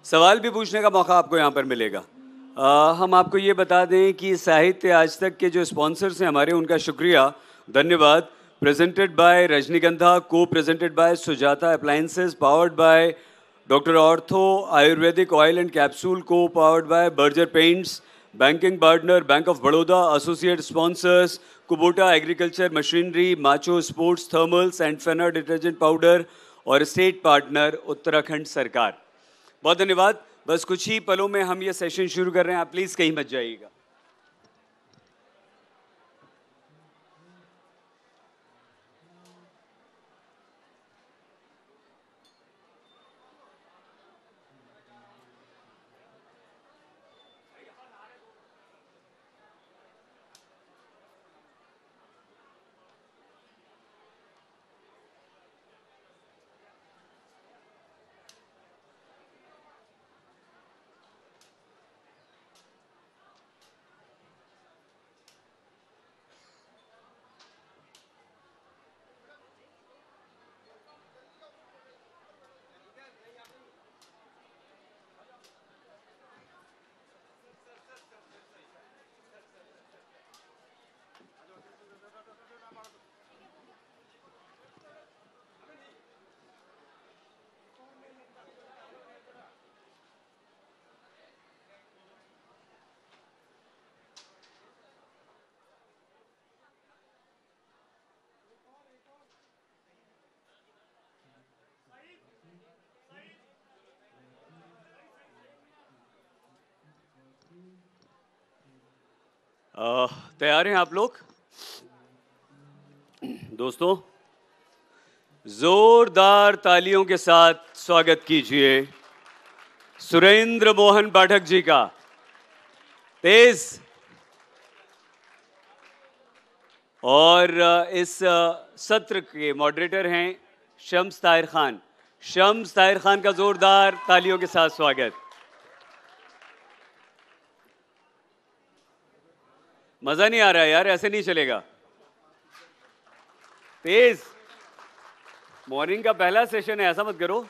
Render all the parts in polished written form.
सवाल भी पूछने का मौका आपको यहाँ पर मिलेगा। हम आपको ये बता दें कि साहित्य आज तक के जो स्पॉन्सर्स हैं हमारे, उनका शुक्रिया, धन्यवाद। Presented by Rajnigandha, co presented by Sujata appliances, powered by doctor ortho ayurvedic oil and capsule, co powered by Berger paints, banking partner bank of Baroda, associate sponsors Kubota agriculture machinery, Macho sports thermals and Fena detergent powder, और state partner Uttarakhand सरकार। बहुत धन्यवाद। बस कुछ ही पलों में हम ये सेशन शुरू कर रहे हैं, आप प्लीज कहीं मत जाइएगा। तैयार हैं आप लोग? दोस्तों, जोरदार तालियों के साथ स्वागत कीजिए सुरेंद्र मोहन पाठक जी का। तेज। और इस सत्र के मॉडरेटर हैं शम्स ताहिर खान। शम्स ताहिर खान का जोरदार तालियों के साथ स्वागत। मजा नहीं आ रहा है यार, ऐसे नहीं चलेगा। तेज। मॉर्निंग का पहला सेशन है, ऐसा मत करो।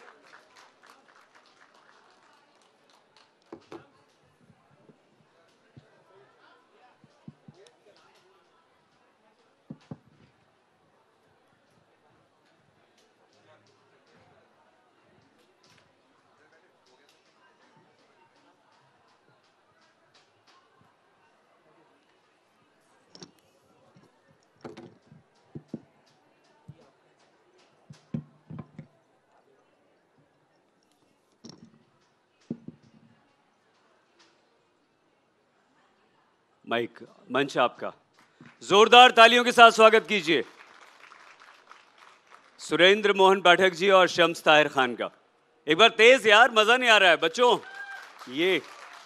माइक, मंच आपका। जोरदार तालियों के साथ स्वागत कीजिए सुरेंद्र मोहन पाठक जी और शम्स ताहिर खान का। एक बार तेज यार, मजा नहीं आ रहा है बच्चों। ये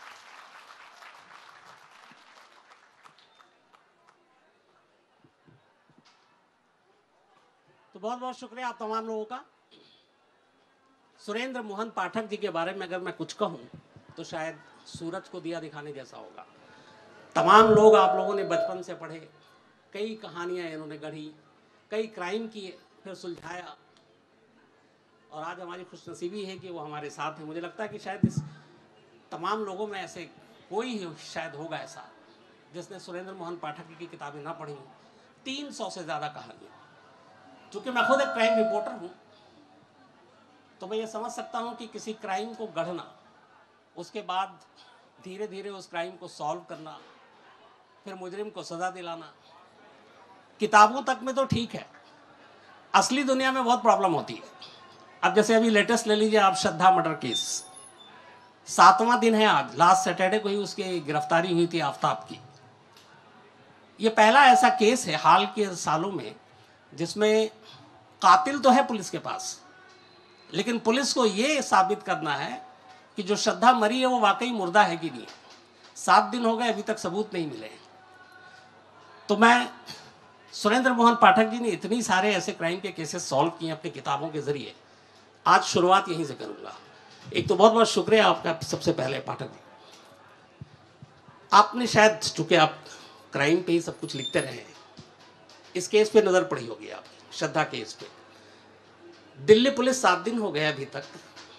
तो बहुत बहुत शुक्रिया आप तमाम लोगों का। सुरेंद्र मोहन पाठक जी के बारे में अगर मैं कुछ कहूं तो शायद सूरज को दिया दिखाने जैसा होगा। तमाम लोग, आप लोगों ने बचपन से पढ़े, कई कहानियां इन्होंने गढ़ी, कई क्राइम किए, फिर सुलझाया, और आज हमारी खुशनसीबी है कि वो हमारे साथ है। मुझे लगता है कि शायद इस तमाम लोगों में ऐसे कोई ही शायद होगा ऐसा जिसने सुरेंद्र मोहन पाठक की किताबें ना पढ़ी हों। 300 से ज़्यादा कहानियाँ। चूँकि मैं खुद एक क्राइम रिपोर्टर हूँ तो मैं ये समझ सकता हूँ कि किसी क्राइम को गढ़ना, उसके बाद धीरे धीरे उस क्राइम को सॉल्व करना, फिर मुजरिम को सज़ा दिलाना, किताबों तक में तो ठीक है, असली दुनिया में बहुत प्रॉब्लम होती है। अब जैसे अभी लेटेस्ट ले लीजिए आप, श्रद्धा मर्डर केस, 7वां दिन है आज, लास्ट सैटरडे को ही उसकी गिरफ्तारी हुई थी आफ्ताब की। ये पहला ऐसा केस है हाल के सालों में जिसमें कातिल तो है पुलिस के पास, लेकिन पुलिस को ये साबित करना है कि जो श्रद्धा मरी है वो वाकई मुर्दा है कि नहीं। 7 दिन हो गए, अभी तक सबूत नहीं मिले। तो मैं, सुरेंद्र मोहन पाठक जी ने इतनी सारे ऐसे क्राइम के केसेस सॉल्व किए अपनी किताबों के जरिए, आज शुरुआत यहीं से करूंगा। एक तो बहुत बहुत शुक्रिया आपका सबसे पहले पाठक जी। आपने शायद, चूंकि आप क्राइम पे ही सब कुछ लिखते रहे हैं, इस केस पे नज़र पड़ी होगी आपकी, श्रद्धा केस पे। दिल्ली पुलिस 7 दिन हो गए अभी तक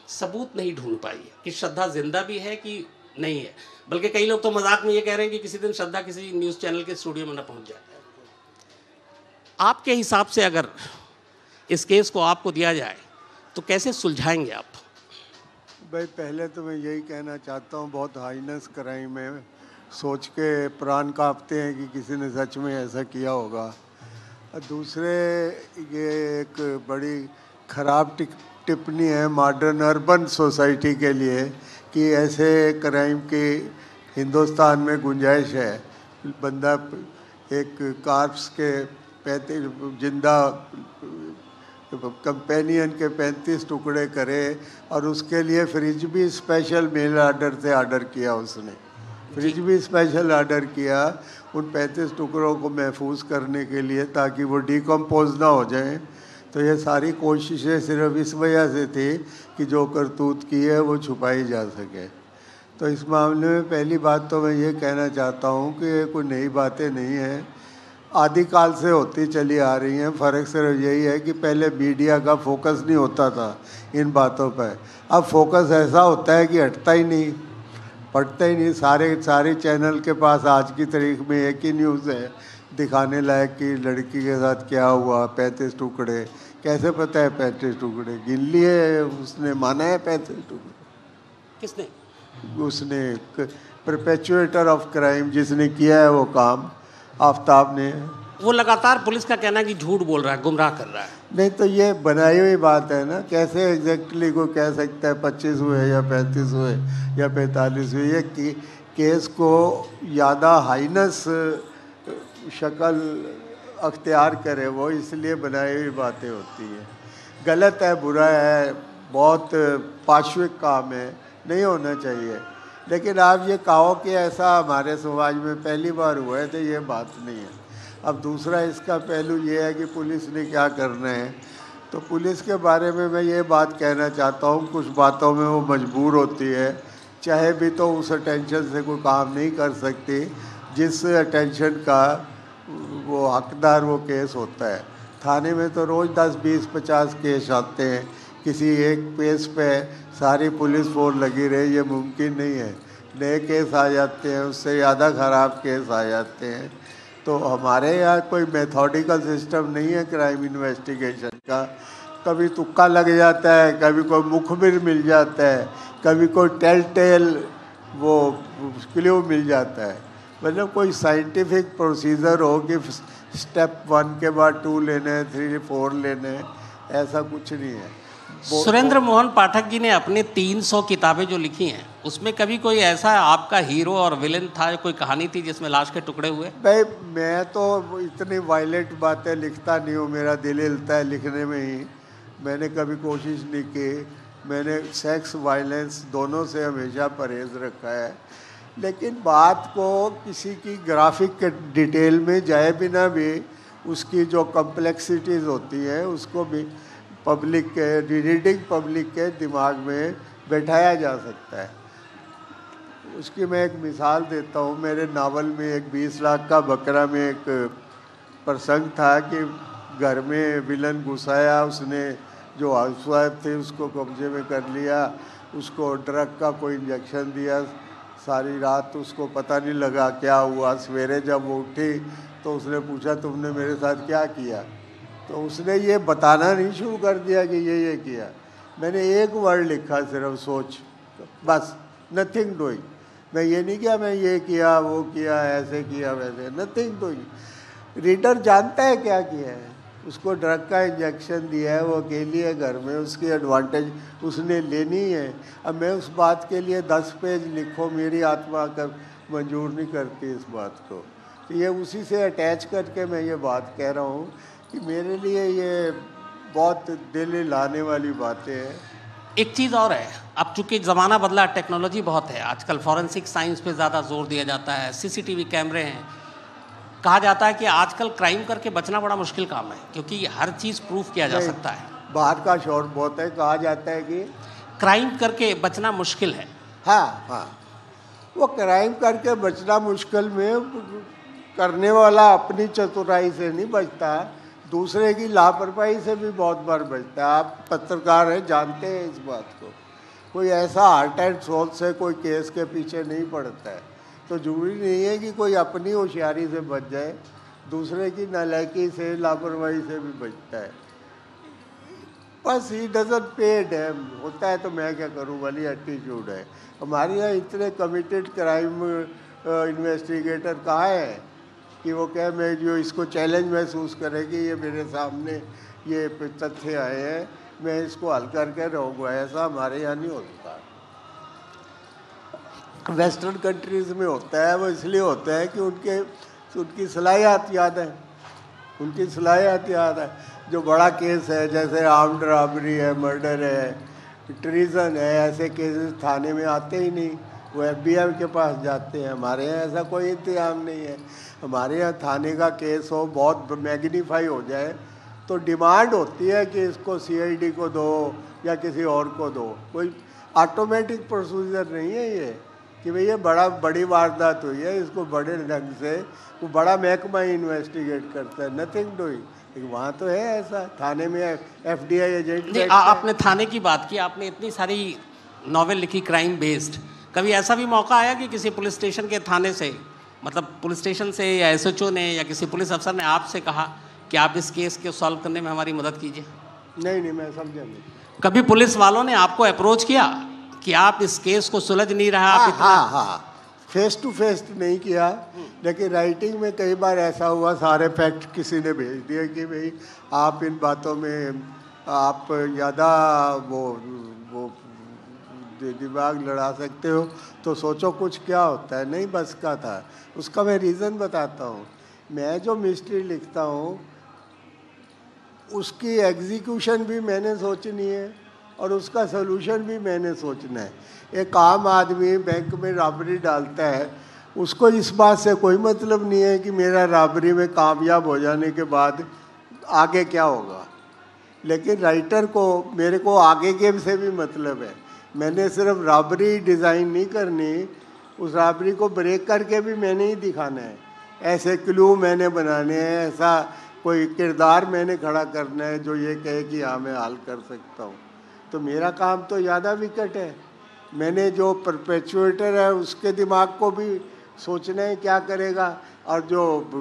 सबूत नहीं ढूंढ पाई है कि श्रद्धा जिंदा भी है कि नहीं है। बल्कि कई लोग तो मजाक में ये कह रहे हैं कि किसी दिन श्रद्धा किसी न्यूज़ चैनल के स्टूडियो में ना पहुंच जाए। आपके हिसाब से अगर इस केस को आपको दिया जाए तो कैसे सुलझाएंगे आप? भाई पहले तो मैं यही कहना चाहता हूँ, बहुत हाइनेस क्राइम है, सोच के प्राण कांपते हैं कि किसी ने सच में ऐसा किया होगा। और दूसरे ये एक बड़ी ख़राब टिप्पणी है मॉडर्न अर्बन सोसाइटी के लिए कि ऐसे क्राइम की हिंदुस्तान में गुंजाइश है। बंदा एक कार्प्स के 35 जिंदा कंपेनियन के 35 टुकड़े करे और उसके लिए फ्रिज भी स्पेशल मेल ऑर्डर से ऑर्डर किया उसने, फ्रिज भी स्पेशल ऑर्डर किया उन 35 टुकड़ों को महफूज करने के लिए ताकि वो डिकम्पोज ना हो जाएं। तो ये सारी कोशिशें सिर्फ इस वजह से थी कि जो करतूत की है वो छुपाई जा सके। तो इस मामले में पहली बात तो मैं ये कहना चाहता हूँ कि ये कोई नई बातें नहीं हैं, आदिकाल से होती चली आ रही हैं। फ़र्क सिर्फ यही है कि पहले मीडिया का फोकस नहीं होता था इन बातों पर, अब फोकस ऐसा होता है कि हटता ही नहीं, पढ़ते ही नहीं। सारे चैनल के पास आज की तारीख में एक ही न्यूज़ है दिखाने लायक कि लड़की के साथ क्या हुआ, 35 टुकड़े। कैसे पता है 35 टुकड़े? गिन लिए उसने, माना है 35 टुकड़े किसने? उसने परपेचुएटर ऑफ क्राइम जिसने किया है वो काम, आफ्ताब ने। वो लगातार पुलिस का कहना है कि झूठ बोल रहा है, गुमराह कर रहा है। नहीं तो ये बनाई हुई बात है ना, कैसे एग्जैक्टली को कह सकता है 25 हुए या 35 हुए या 45 हुए? ये केस को ज़्यादा हाइनस शक्ल अख्तियार करे वो, इसलिए बनाई हुई बातें होती हैं। गलत है, बुरा है, बहुत पाशविक काम है, नहीं होना चाहिए। लेकिन आप ये कहो कि ऐसा हमारे समाज में पहली बार हुआ है तो ये बात नहीं है। अब दूसरा इसका पहलू ये है कि पुलिस ने क्या करना है। तो पुलिस के बारे में मैं ये बात कहना चाहता हूँ, कुछ बातों में वो मजबूर होती है, चाहे भी तो उस अटेंशन से कोई काम नहीं कर सकती जिस अटेंशन का वो हकदार वो केस होता है। थाने में तो रोज़ 10, 20, 50 केस आते हैं, किसी एक केस पे सारी पुलिस फोर्स लगी रहे ये मुमकिन नहीं है। नए केस आ जाते हैं, उससे ज़्यादा ख़राब केस आ जाते हैं। तो हमारे यहाँ कोई मेथोडिकल सिस्टम नहीं है क्राइम इन्वेस्टिगेशन का। कभी तुक्का लग जाता है, कभी कोई मुखबिर मिल जाता है, कभी कोई टेल वो क्ल्यू मिल जाता है। मतलब कोई साइंटिफिक प्रोसीजर हो कि स्टेप 1 के बाद 2 लेने, 3, 4 लेने, ऐसा कुछ नहीं है। सुरेंद्र मोहन पाठक जी ने अपने 300 किताबें जो लिखी हैं उसमें कभी कोई ऐसा आपका हीरो और विलेन था, कोई कहानी थी जिसमें लाश के टुकड़े हुए? भाई मैं तो इतनी वायलेंट बातें लिखता नहीं हूँ, मेरा दिल हिलता है लिखने में ही। मैंने कभी कोशिश नहीं की, मैंने सेक्स वायलेंस दोनों से हमेशा परहेज़ रखा है। लेकिन बात को किसी की ग्राफिक डिटेल में जाए बिना भी उसकी जो कम्प्लेक्सिटीज़ होती हैं उसको भी पब्लिक के रीडिंग पब्लिक के दिमाग में बैठाया जा सकता है। उसकी मैं एक मिसाल देता हूँ। मेरे नावल में एक 20 लाख का बकरा में एक प्रसंग था कि घर में विलन घुसाया, उसने जो हाउसवाइफ थी उसको कब्जे में कर लिया, उसको ड्रग का कोई इंजेक्शन दिया, सारी रात उसको पता नहीं लगा क्या हुआ। सवेरे जब वो उठी तो उसने पूछा तुमने मेरे साथ क्या किया? तो उसने ये बताना नहीं शुरू कर दिया कि ये किया। मैंने एक वर्ड लिखा सिर्फ, सोच, बस, नथिंग डूइंग। मैं ये नहीं किया मैं ये किया वो किया ऐसे किया वैसे, नथिंग डूइंग। रीडर जानता है क्या किया है, उसको ड्रग का इंजेक्शन दिया है, वो अकेली है घर में, उसकी एडवांटेज उसने लेनी है। अब मैं उस बात के लिए 10 पेज लिखो, मेरी आत्मा कर मंजूर नहीं करती इस बात को। तो ये उसी से अटैच करके मैं ये बात कह रहा हूँ कि मेरे लिए ये बहुत दिल हिलाने वाली बातें हैं। एक चीज़ और है, अब चूंकि ज़माना बदला, टेक्नोलॉजी बहुत है आजकल, फॉरेंसिक साइंस पे ज़्यादा जोर दिया जाता है, सीसीटीवी कैमरे हैं। कहा जाता है कि आजकल क्राइम करके बचना बड़ा मुश्किल काम है क्योंकि हर चीज़ प्रूफ किया जा सकता है। बाहर का शोर बहुत है, कहा जाता है कि क्राइम करके बचना मुश्किल है। हाँ, वो क्राइम करके बचना मुश्किल में करने वाला अपनी चतुराई से नहीं बचता, दूसरे की लापरवाही से भी बहुत बार बचता है। आप पत्रकार हैं, जानते हैं इस बात को। कोई ऐसा हार्ट एंड सोल से कोई केस के पीछे नहीं पड़ता है। तो जरूरी नहीं है कि कोई अपनी होशियारी से बच जाए, दूसरे की नालायकी से, लापरवाही से भी बचता है। बस ही डजंट पे डैम, होता है तो मैं क्या करूँ वाली एटीट्यूड है। हमारे यहाँ इतने कमिटेड क्राइम इन्वेस्टिगेटर कहाँ है कि वो कहे मैं जो इसको चैलेंज महसूस करे कि ये मेरे सामने ये तथ्य आए हैं, मैं इसको हल करके रहूँगा। ऐसा हमारे यहाँ नहीं होता। वेस्टर्न कंट्रीज़ में होता है, वो इसलिए होता है कि उनकी सलाहियत याद है, उनकी सलाहियत याद है। जो बड़ा केस है जैसे आर्म्ड रॉबरी है, मर्डर है, ट्रीजन है, ऐसे केसेस थाने में आते ही नहीं, वो FBI के पास जाते हैं। हमारे यहाँ ऐसा कोई इंतजाम नहीं है। हमारे यहाँ थाने का केस हो, बहुत मैग्नीफाई हो जाए तो डिमांड होती है कि इसको CID को दो या किसी और को दो। कोई ऑटोमेटिक प्रोसीजर नहीं है ये कि भाई ये बड़ी वारदात हुई है, इसको बड़े ढंग से वो बड़ा महकमा इन्वेस्टिगेट करता है। Nothing doing. वहाँ तो है ऐसा, थाने में FDI एजेंट। आपने थाने की बात की, आपने इतनी सारी नॉवेल लिखी क्राइम बेस्ड, कभी ऐसा भी मौका आया कि किसी पुलिस स्टेशन के थाने से, मतलब पुलिस स्टेशन से या SHO ने या किसी पुलिस अफसर ने आपसे कहा कि आप इस केस को सॉल्व करने में हमारी मदद कीजिए? नहीं, मैं समझा नहीं। कभी पुलिस वालों ने आपको अप्रोच किया कि आप इस केस को सुलझ नहीं रहा? हाँ, फेस टू फेस नहीं किया, लेकिन राइटिंग में कई बार ऐसा हुआ, सारे फैक्ट किसी ने भेज दिए कि भाई आप इन बातों में आप ज़्यादा वो दिमाग लड़ा सकते हो, तो सोचो कुछ क्या होता है। नहीं बस का था। उसका मैं रीज़न बताता हूँ। मैं जो मिस्ट्री लिखता हूँ उसकी एग्जीक्यूशन भी मैंने सोचनी है और उसका सलूशन भी मैंने सोचना है। एक आम आदमी बैंक में रॉबरी डालता है, उसको इस बात से कोई मतलब नहीं है कि मेरा रॉबरी में कामयाब हो जाने के बाद आगे क्या होगा, लेकिन राइटर को, मेरे को आगे के से भी मतलब है। मैंने सिर्फ रॉबरी डिज़ाइन नहीं करनी, उस रॉबरी को ब्रेक करके भी मैंने ही दिखाना है। ऐसे क्लू मैंने बनाने हैं, ऐसा कोई किरदार मैंने खड़ा करना है जो ये कहे कि हाँ मैं हल कर सकता हूँ। तो मेरा काम तो ज़्यादा विकट है। मैंने जो परपेचुएटर है उसके दिमाग को भी सोचना है क्या करेगा, और जो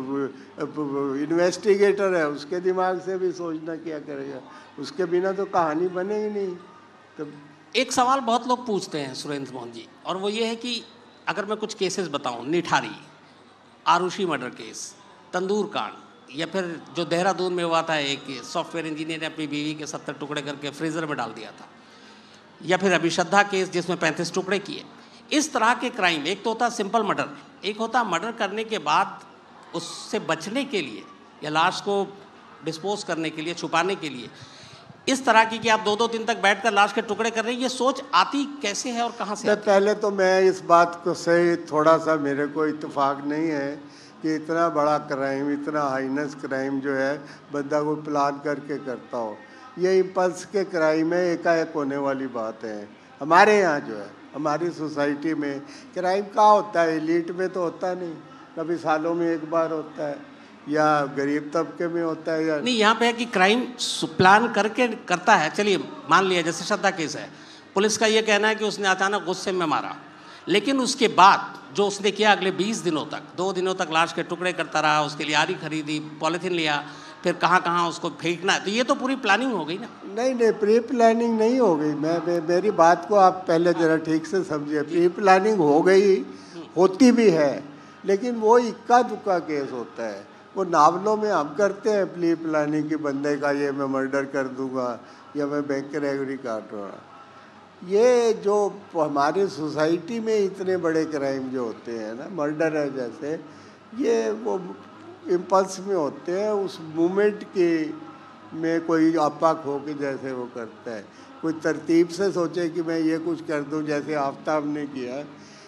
इन्वेस्टिगेटर है उसके दिमाग से भी सोचना क्या करेगा। उसके बिना तो कहानी बनेगी नहीं। तो एक सवाल बहुत लोग पूछते हैं सुरेंद्र मोहन जी, और वो ये है कि अगर मैं कुछ केसेस बताऊं, निठारी, आरुषि मर्डर केस, तंदूर कांड, या फिर जो देहरादून में हुआ था, एक सॉफ्टवेयर इंजीनियर ने अपनी बीवी के 70 टुकड़े करके फ्रीजर में डाल दिया था, या फिर अभिश्रद्धा केस जिसमें 35 टुकड़े किए। इस तरह के क्राइम, एक तो होता सिंपल मर्डर, एक होता मर्डर करने के बाद उससे बचने के लिए या लाश को डिस्पोज करने के लिए, छुपाने के लिए इस तरह की कि आप 2-2 दिन तक बैठकर लाश के टुकड़े कर रहे हैं। ये सोच आती कैसे है और कहाँ से? पहले तो मैं इस बात को से थोड़ा सा मेरे को इत्तेफाक नहीं है कि इतना बड़ा क्राइम, इतना हाइनेस क्राइम जो है बंदा को प्लान करके करता हो। ये इम्पल्स के क्राइम है, एकाएक होने वाली बात है। हमारे यहाँ जो है, हमारी सोसाइटी में क्राइम कहाँ होता है, एलीट में तो होता नहीं, कभी सालों में एक बार होता है, या गरीब तबके में होता है, या नहीं। यहाँ पे है कि क्राइम प्लान करके करता है। चलिए मान लिया जैसे श्रद्धा केस है, पुलिस का ये कहना है कि उसने अचानक गुस्से में मारा, लेकिन उसके बाद जो उसने किया अगले 20 दिनों तक, 2 दिनों तक लाश के टुकड़े करता रहा, उसके लिए आरी खरीदी, पॉलीथीन लिया, फिर कहाँ कहाँ उसको फेंकना, तो ये तो पूरी प्लानिंग हो गई ना? नहीं, प्री प्लानिंग नहीं हो गई। मेरी बात को आप पहले ज़रा ठीक से समझिए। प्री प्लानिंग हो गई, होती भी है, लेकिन वो इक्का दुक्का केस होता है। वो नावलों में हम करते हैं प्री प्लानिंग की, बंदे का ये मैं मर्डर कर दूंगा या मैं बैंक रेगरी काट रहा। ये जो हमारी सोसाइटी में इतने बड़े क्राइम जो होते हैं ना, मर्डर है जैसे, ये वो इम्पल्स में होते हैं, उस मोमेंट के में कोई आपा खो के जैसे वो करता है। कोई तरतीब से सोचे कि मैं ये कुछ कर दूं, जैसे आफ्ताब ने किया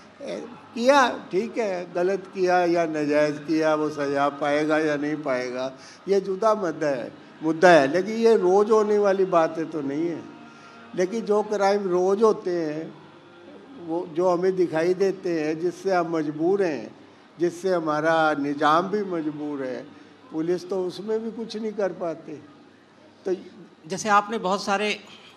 ठीक है, गलत किया या नाजायज़ किया, वो सजा पाएगा या नहीं पाएगा ये जुदा मुद्दा है, लेकिन ये रोज़ होने वाली बातें तो नहीं है। लेकिन जो क्राइम रोज़ होते हैं, वो जो हमें दिखाई देते हैं, जिससे हम मजबूर हैं, जिससे हमारा निज़ाम भी मजबूर है, पुलिस तो उसमें भी कुछ नहीं कर पाते। तो जैसे आपने बहुत सारे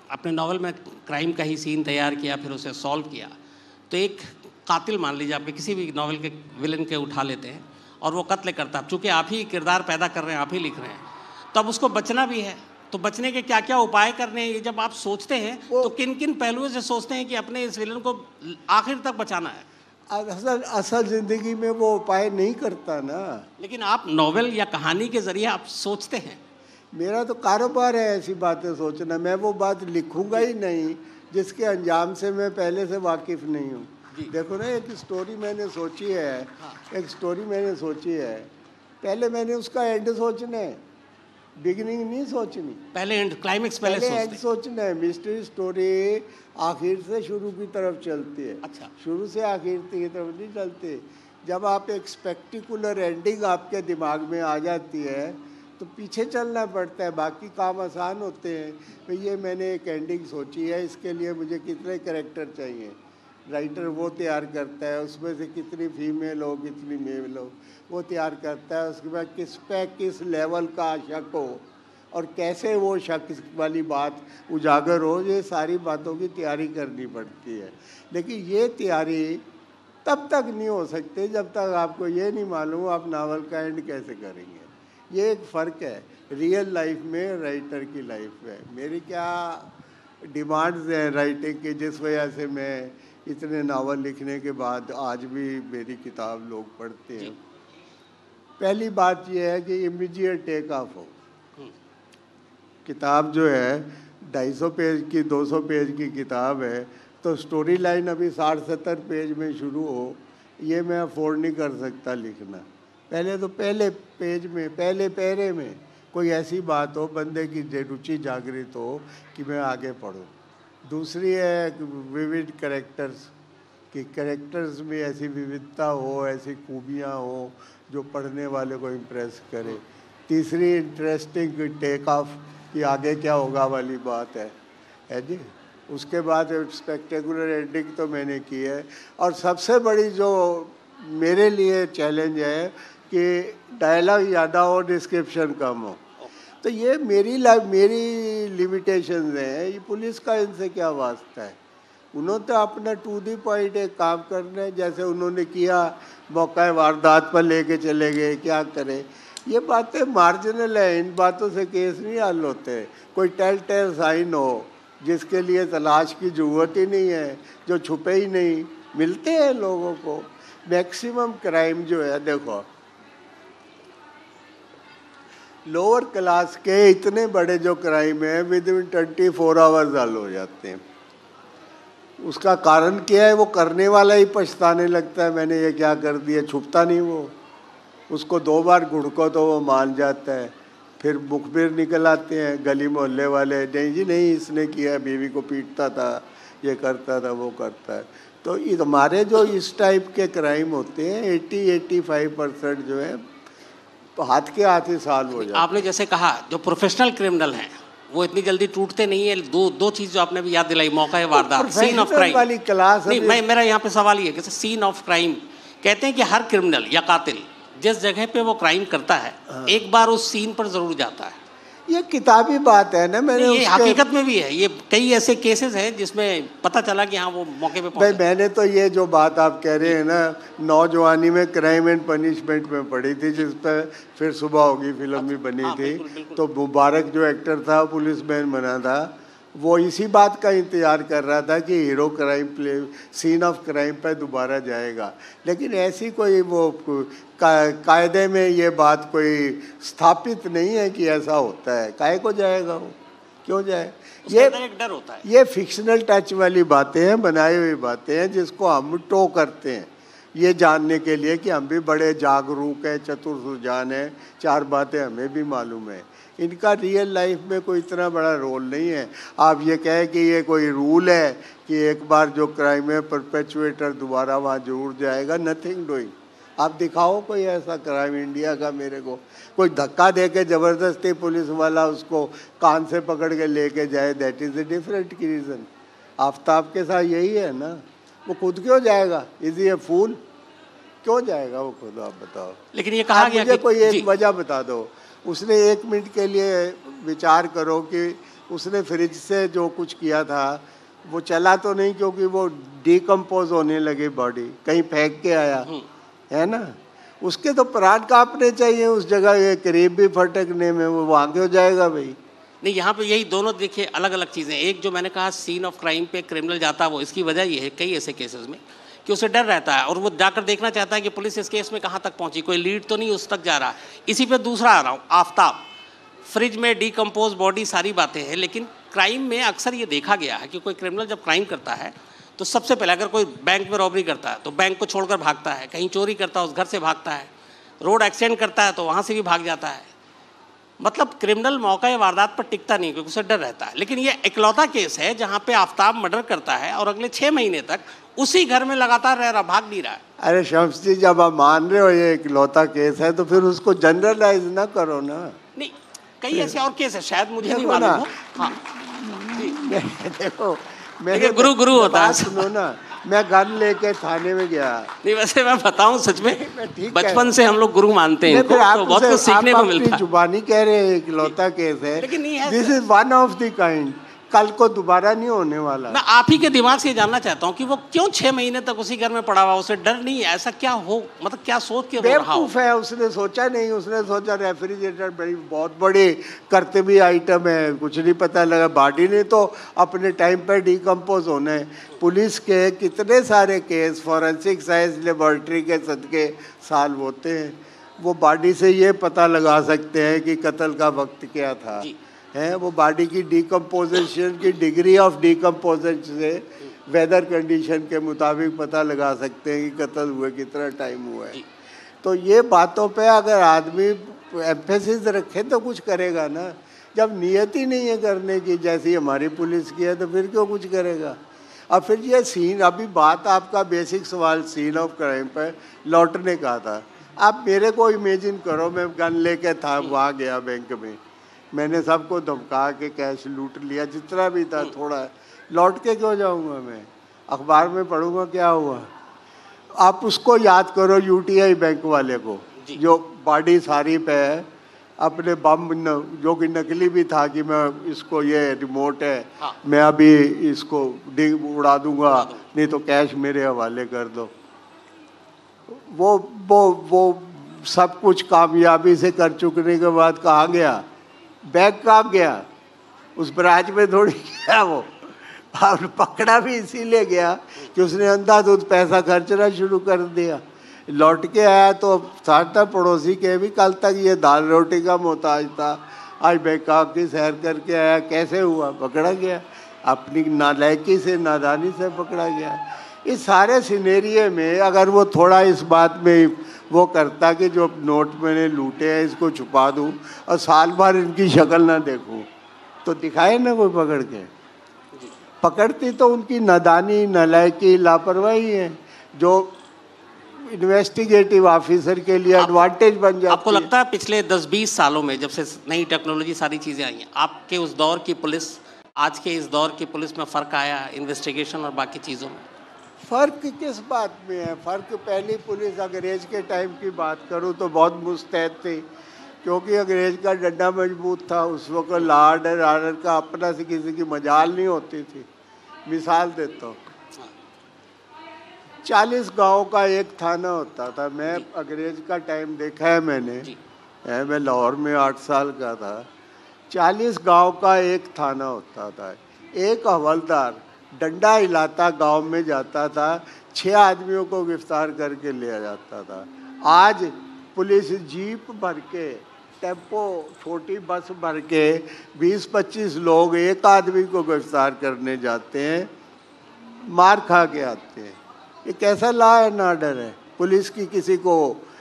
अपने नावल में क्राइम का ही सीन तैयार किया, फिर उसे सॉल्व किया, तो एक कातिल मान लीजिए आपके किसी भी नावल के विलन के उठा लेते हैं और वो कत्ल करता है, चूँकि आप ही किरदार पैदा कर रहे हैं, आप ही लिख रहे हैं, तो अब उसको बचना भी है, तो बचने के क्या क्या उपाय करने हैं, ये जब आप सोचते हैं तो किन किन पहलुओं से सोचते हैं कि अपने इस विलन को आखिर तक बचाना है? असल ज़िंदगी में वो उपाय नहीं करता ना। लेकिन आप नॉवेल या कहानी के जरिए आप सोचते हैं। मेरा तो कारोबार है ऐसी बातें सोचना। मैं वो बात लिखूंगा ही नहीं जिसके अंजाम से मैं पहले से वाकिफ़ नहीं हूँ। देखो ना, एक स्टोरी मैंने सोची है, एक स्टोरी मैंने सोची है, पहले मैंने उसका एंड सोचना है, बिगिनिंग नहीं सोचनी। पहले एंड, क्लाइमेक्स पहले एंड सोचना है। मिस्ट्री स्टोरी आखिर से शुरू की तरफ चलती है। अच्छा। शुरू से आखिर की तरफ नहीं चलती। जब आप एक स्पेक्टिकुलर एंडिंग आपके दिमाग में आ जाती है तो पीछे चलना पड़ता है, बाकी काम आसान होते हैं। तो ये मैंने एक एंडिंग सोची है, इसके लिए मुझे कितने कैरेक्टर चाहिए, राइटर वो तैयार करता है, उसमें से कितनी फीमेल हो कितनी मेल हो वो तैयार करता है। उसके बाद किस पे किस लेवल का शक हो और कैसे वो शक वाली बात उजागर हो, ये सारी बातों की तैयारी करनी पड़ती है। लेकिन ये तैयारी तब तक नहीं हो सकती जब तक आपको ये नहीं मालूम आप नावल का एंड कैसे करेंगे। ये एक फ़र्क है रियल लाइफ में, राइटर की लाइफ में। मेरी क्या डिमांड्स हैं राइटिंग की, जिस वजह से मैं इतने नावल लिखने के बाद आज भी मेरी किताब लोग पढ़ते हैं। पहली बात यह है कि इमीडिएट टेक ऑफ हो। किताब जो है 250 पेज की, 200 पेज की किताब है, तो स्टोरी लाइन अभी 60-70 पेज में शुरू हो, ये मैं अफोर्ड नहीं कर सकता लिखना। पहले तो पहले पेज में, पहले पैरे में कोई ऐसी बात हो, बंदे की रुचि जागृत हो कि मैं आगे पढ़ूं। दूसरी है विविड कैरेक्टर्स, कि कैरेक्टर्स में ऐसी विविधता हो, ऐसी खूबियाँ हो जो पढ़ने वाले को इम्प्रेस करे। तीसरी इंटरेस्टिंग टेक ऑफ कि आगे क्या होगा वाली बात है जी। उसके बाद स्पेक्टेकुलर एंडिंग तो मैंने की है। और सबसे बड़ी जो मेरे लिए चैलेंज है कि डायलॉग ज़्यादा हो, डिस्क्रिप्शन कम हो। तो ये मेरी लिमिटेशंस हैं। ये पुलिस का इनसे क्या वास्ता है? उन्होंने तो अपना टू दी पॉइंट एक काम करना है, जैसे उन्होंने किया, मौका वारदात पर लेके चले गए, क्या करें। ये बातें मार्जिनल है, इन बातों से केस नहीं हल होते। कोई टेल साइन हो जिसके लिए तलाश की ज़रूरत ही नहीं है, जो छुपे ही नहीं, मिलते हैं लोगों को। मैक्सिमम क्राइम जो है, देखो लोअर क्लास के इतने बड़े जो क्राइम है विद इन 24 आवर्स हल हो जाते हैं। उसका कारण क्या है? वो करने वाला ही पछताने लगता है, मैंने ये क्या कर दिया। छुपता नहीं वो, उसको 2 बार घुड़को तो वो मान जाता है। फिर मुखबिर निकल आते हैं गली मोहल्ले वाले, नहीं जी नहीं इसने किया, बीवी को पीटता था, ये करता था, वो करता है। तो हमारे जो इस टाइप के क्राइम होते हैं 80-85% जो है हाथ के हाथ ही सॉल्व हो जाता है। आपने जैसे कहा जो प्रोफेशनल क्रिमिनल हैं वो इतनी जल्दी टूटते नहीं है। दो चीज जो आपने भी याद दिलाई, मौका है वारदात, सीन ऑफ क्राइम वाली क्लास नहीं, मेरा यहाँ पे सवाल ये, जैसे सीन ऑफ क्राइम कहते हैं कि हर क्रिमिनल या कातिल जिस जगह पे वो क्राइम करता है एक बार उस सीन पर जरूर जाता है। ये किताबी बात है ना। मैंने ये हकीकत में भी है, ये कई ऐसे केसेस हैं जिसमें पता चला कि हाँ वो मौके पे भाई मैंने तो ये जो बात आप कह रहे हैं ना, नौजवानी में क्राइम एंड पनिशमेंट में पढ़ी थी, जिस पर फिर सुबह होगी फिल्म भी बनी थी। तो मुबारक जो एक्टर था पुलिसमैन बना था, वो इसी बात का इंतज़ार कर रहा था कि हीरो सीन ऑफ क्राइम पर दोबारा जाएगा। लेकिन ऐसी कोई वो कायदे में ये बात कोई स्थापित नहीं है कि ऐसा होता है। काहे को जाएगा वो, क्यों जाए? ये एक डर होता है। ये फिक्शनल टच वाली बातें हैं, बनाई हुई बातें हैं, जिसको हम टो करते हैं ये जानने के लिए कि हम भी बड़े जागरूक हैं, चतुर सुजान हैं, 4 बातें हमें भी मालूम है। इनका रियल लाइफ में कोई इतना बड़ा रोल नहीं है। आप ये कहें कि ये कोई रूल है कि एक बार जो क्राइम है परपेचुएटर दोबारा वहाँ जरूर जाएगा, नथिंग डूइंग। आप दिखाओ कोई ऐसा क्राइम इंडिया का मेरे को, कोई धक्का दे के ज़बरदस्ती पुलिस वाला उसको कान से पकड़ के लेके जाए, that is a different reason. Aftab के साथ यही है ना, वो खुद क्यों जाएगा? Is he a fool? क्यों जाएगा वो खुद? आप बताओ। लेकिन ये कहा गया मुझे कोई एक वजह बता दो। उसने 1 मिनट के लिए विचार करो कि उसने फ्रिज से जो कुछ किया था वो चला तो नहीं, क्योंकि वो डिकम्पोज होने लगी बॉडी, कहीं फेंक के आया है ना। उसके तो प्राण कांपने चाहिए उस जगह, ये करीब भी फटकने में वो आगे हो जाएगा भाई। नहीं, यहाँ पे यही दोनों देखिए अलग अलग चीज़ें। एक जो मैंने कहा सीन ऑफ क्राइम पे क्रिमिनल जाता है, वो इसकी वजह ये है कई ऐसे केसेस में कि उसे डर रहता है और वो जाकर देखना चाहता है कि पुलिस इस केस में कहाँ तक पहुँची, कोई लीड तो नहीं उस तक जा रहा। इसी पे दूसरा आ रहा हूँ, आफ्ताब, फ्रिज में डिकम्पोज बॉडी, सारी बातें हैं, लेकिन क्राइम में अक्सर ये देखा गया है कि कोई क्रिमिनल जब क्राइम करता है तो सबसे पहले अगर कोई बैंक में रॉबरी करता है तो बैंक को छोड़कर भागता है, कहीं चोरी करता है उस घर से भागता है, रोड एक्सीडेंट करता है तो वहाँ से भी भाग जाता है। मतलब क्रिमिनल मौका या वारदात पर टिकता नहीं क्योंकि उसे डर रहता है। लेकिन ये इकलौता केस है जहाँ पे आफ्ताब मर्डर करता है और अगले 6 महीने तक उसी घर में लगातार रह रहा, भाग नहीं रहा है। अरे शम्स जी, जब आप मान रहे हो ये इकलौता केस है तो फिर उसको जनरलाइज ना करो ना। नहीं, कई ऐसे और केस है, शायद मुझे नहीं देखो मालूम ना। हो। हाँ, देखो लेकिन गुरु गुरु होता है। बात सुनो ना, मैं गन लेके थाने में गया। नहीं, वैसे मैं बताऊं सच में, ठीक बचपन है। से हम लोग गुरु मानते हैं इनको, तो बहुत कुछ सीखने को मिलता है। जुबानी कह रहे हैं इकलौता केस है, लेकिन नहीं है। This is one of the kind, कल को दोबारा नहीं होने वाला। मैं आप ही के दिमाग से जानना चाहता हूँ कि वो क्यों 6 महीने तक उसी घर में पड़ा हुआ, उसे डर नहीं है? ऐसा क्या हो, मतलब क्या सोच के रो रहा हो? बेवकूफ है, उसने सोचा नहीं, उसने सोचा रेफ्रिजरेटर बड़ी बहुत बड़ी करतबी आइटम है, कुछ नहीं पता लगा बॉडी ने तो अपने टाइम पर डिकम्पोज होना है। पुलिस के कितने सारे केस फॉरेंसिक साइंस लेबोरेटरी के सदके सॉल्व होते हैं, वो बॉडी से ये पता लगा सकते हैं कि कत्ल का वक्त क्या था है। वो बॉडी की डिकम्पोजिशन की डिग्री ऑफ डिकम्पोजिशन से वेदर कंडीशन के मुताबिक पता लगा सकते हैं कि कत्ल हुए कितना टाइम हुआ है। तो ये बातों पे अगर आदमी एम्फेसिस रखे तो कुछ करेगा ना। जब नियत ही नहीं है करने की, जैसी हमारी पुलिस की है, तो फिर क्यों कुछ करेगा। और फिर ये सीन, अभी बात आपका बेसिक सवाल सीन ऑफ क्राइम पर लौटने का था। आप मेरे को इमेजिन करो, मैं गन लेके था, वहाँ गया बैंक में, मैंने सबको धमका के कैश लूट लिया जितना भी था, थोड़ा लौट के क्यों जाऊंगा मैं, अखबार में पढ़ूंगा क्या हुआ। आप उसको याद करो, यूटीआई बैंक वाले को जो बॉडी सारी पे है, अपने बम जो कि नकली भी था कि मैं इसको, ये रिमोट है, हाँ। मैं अभी इसको उड़ा दूंगा, नहीं तो कैश मेरे हवाले कर दो। वो सब कुछ कामयाबी से कर चुकने के बाद कहाँ गया, बैग कहाँ गया, उस ब्रांच में थोड़ी गया वो। और पकड़ा भी इसीलिए गया कि उसने अंधाधुंध पैसा खर्चना शुरू कर दिया। लौट के आया तो साथ पड़ोसी के भी कल तक ये दाल रोटी का मोहताज था, आज बेकाब की सैर करके आया, कैसे हुआ, पकड़ा गया, अपनी नालायकी से नादानी से पकड़ा गया। इस सारे सिनेरियो में अगर वो थोड़ा इस बात में वो करता कि जो नोट मैंने लूटे हैं इसको छुपा दूं और साल भर इनकी शक्ल ना देखूं, तो दिखाए ना कोई पकड़ के। पकड़ती तो उनकी नादानी, नालायकी, लापरवाही है जो इन्वेस्टिगेटिव ऑफिसर के लिए एडवांटेज बन जाती है। आपको लगता है पिछले 10-20 सालों में जब से नई टेक्नोलॉजी सारी चीज़ें आई हैं, आपके उस दौर की पुलिस आज के इस दौर की पुलिस में फ़र्क आया इन्वेस्टिगेशन और बाकी चीज़ों में? फ़र्क किस बात में है? फ़र्क पहली पुलिस अंग्रेज़ के टाइम की बात करूं तो बहुत मुस्तैद थी, क्योंकि अंग्रेज़ का डंडा मजबूत था। उस वक्त लॉर्ड एंड ऑर्डर का अपना से किसी की मजाल नहीं होती थी। मिसाल देता हूँ, 40 गांव का एक थाना होता था। मैं अंग्रेज़ का टाइम देखा है मैंने, मैं लाहौर में 8 साल का था। 40 गांव का एक थाना होता था। एक हवलदार डंडा हिलाता गांव में जाता था, 6 आदमियों को गिरफ्तार करके ले जाता था। आज पुलिस जीप भर के, टेम्पो, छोटी बस भर के 20-25 लोग एक आदमी को गिरफ्तार करने जाते हैं, मार खा के आते हैं। ये कैसा लॉ एंड ऑर्डर है? पुलिस की किसी को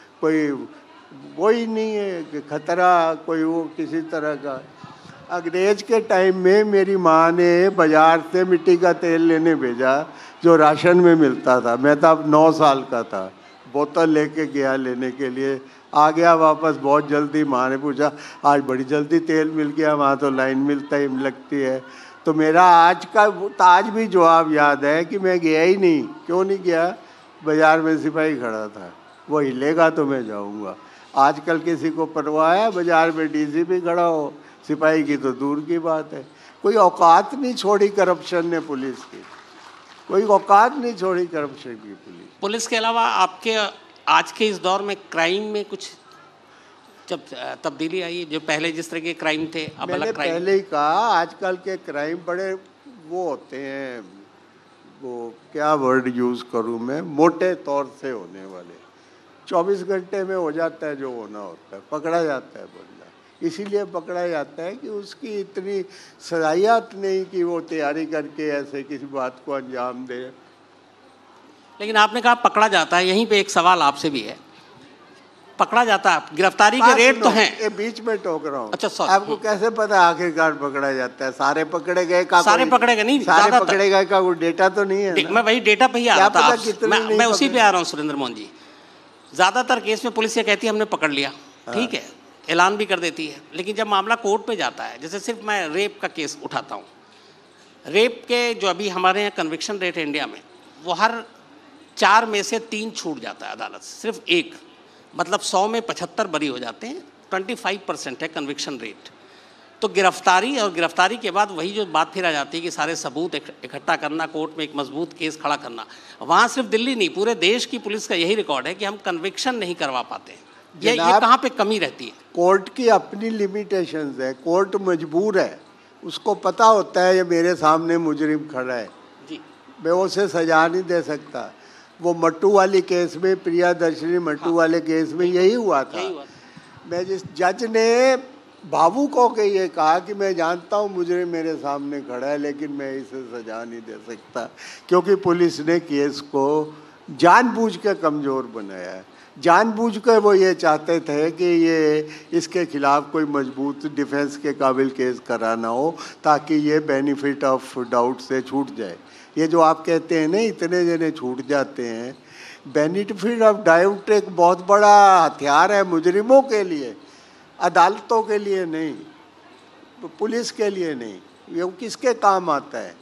कोई नहीं है कि खतरा, कोई वो किसी तरह का। अंग्रेज के टाइम में मेरी माँ ने बाज़ार से मिट्टी का तेल लेने भेजा जो राशन में मिलता था। मैं तब 9 साल का था, बोतल लेके गया लेने के लिए, आ गया वापस बहुत जल्दी। माँ ने पूछा आज बड़ी जल्दी तेल मिल गया, वहाँ तो लाइन मिलता ही लगती है। तो मेरा आज भी जवाब याद है कि मैं गया ही नहीं। क्यों नहीं गया? बाज़ार में सिपाही खड़ा था, वो हिलेगा तो मैं जाऊँगा। आजकल किसी को परवाह है? बाज़ार में डीसीपी खड़ा हो, सिपाही की तो दूर की बात है। कोई औकात नहीं छोड़ी करप्शन ने पुलिस की, कोई औकात नहीं छोड़ी करप्शन की पुलिस के अलावा आपके आज के इस दौर में क्राइम में कुछ जब तब्दीली आई, जो पहले जिस तरह के क्राइम थे अब मैंने अलग क्राइम? पहले ही कहा आजकल के क्राइम बड़े वो होते हैं, वो क्या वर्ड यूज़ करूँ मैं, मोटे तौर से होने वाले। 24 घंटे में हो जाता है जो होना होता है, पकड़ा जाता है बंदा। इसीलिए पकड़ा जाता है कि उसकी इतनी सलाहियत नहीं कि वो तैयारी करके ऐसे किसी बात को अंजाम दे। लेकिन आपने कहा पकड़ा जाता है, यहीं पे एक सवाल आपसे भी है, पकड़ा जाता है, गिरफ्तारी के रेट तो हैं। ये बीच में टोक रहा हूँ। अच्छा सॉरी, आपको कैसे पता आखिरकार पकड़ा जाता है? सारे पकड़े गए का? सारे पकड़े गए नहीं, सारे पकड़े गए का कोई डेटा तो नहीं है ना? मैं वही डेटा पे ही आ रहा था, मैं उसी पे आ रहा हूँ सुरेंद्र मोहन जी। ज़्यादातर केस में पुलिस ये कहती है हमने पकड़ लिया, ठीक है, ऐलान भी कर देती है, लेकिन जब मामला कोर्ट पे जाता है, जैसे सिर्फ मैं रेप का केस उठाता हूँ, रेप के जो अभी हमारे यहाँ कन्विक्शन रेट है इंडिया में, वो हर 4 में से 3 छूट जाता है अदालत से, सिर्फ 1, मतलब 100 में 75 बरी हो जाते हैं। 25% है कन्विक्शन रेट। तो गिरफ्तारी और गिरफ्तारी के बाद वही जो बात फिर आ जाती है कि सारे सबूत इकट्ठा करना, कोर्ट में एक मजबूत केस खड़ा करना। वहाँ सिर्फ दिल्ली नहीं, पूरे देश की पुलिस का यही रिकॉर्ड है कि हम कन्विक्शन नहीं करवा पाते हैं। ये कहाँ पे कमी रहती है? कोर्ट की अपनी लिमिटेशंस है, कोर्ट मजबूर है, उसको पता होता है ये मेरे सामने मुजरिम खड़ा है जी, मैं उसे सजा नहीं दे सकता। वो मट्टू वाली केस में, प्रियादर्शनी मट्टू वाले केस में यही हुआ था। मैं जिस जज ने भावुक होकर ये कहा कि मैं जानता हूँ मुजरिम मेरे सामने खड़ा है, लेकिन मैं इसे सजा नहीं दे सकता, क्योंकि पुलिस ने केस को जानबूझ के कमज़ोर बनाया है। जानबूझ कर वो ये चाहते थे कि ये इसके खिलाफ कोई मजबूत डिफेंस के काबिल केस कराना हो, ताकि ये बेनिफिट ऑफ डाउट से छूट जाए। ये जो आप कहते हैं ना इतने जने छूट जाते हैं, बेनिफिट ऑफ डाउट एक बहुत बड़ा हथियार है मुजरिमों के लिए, अदालतों के लिए नहीं, पुलिस के लिए नहीं। ये किसके काम आता है?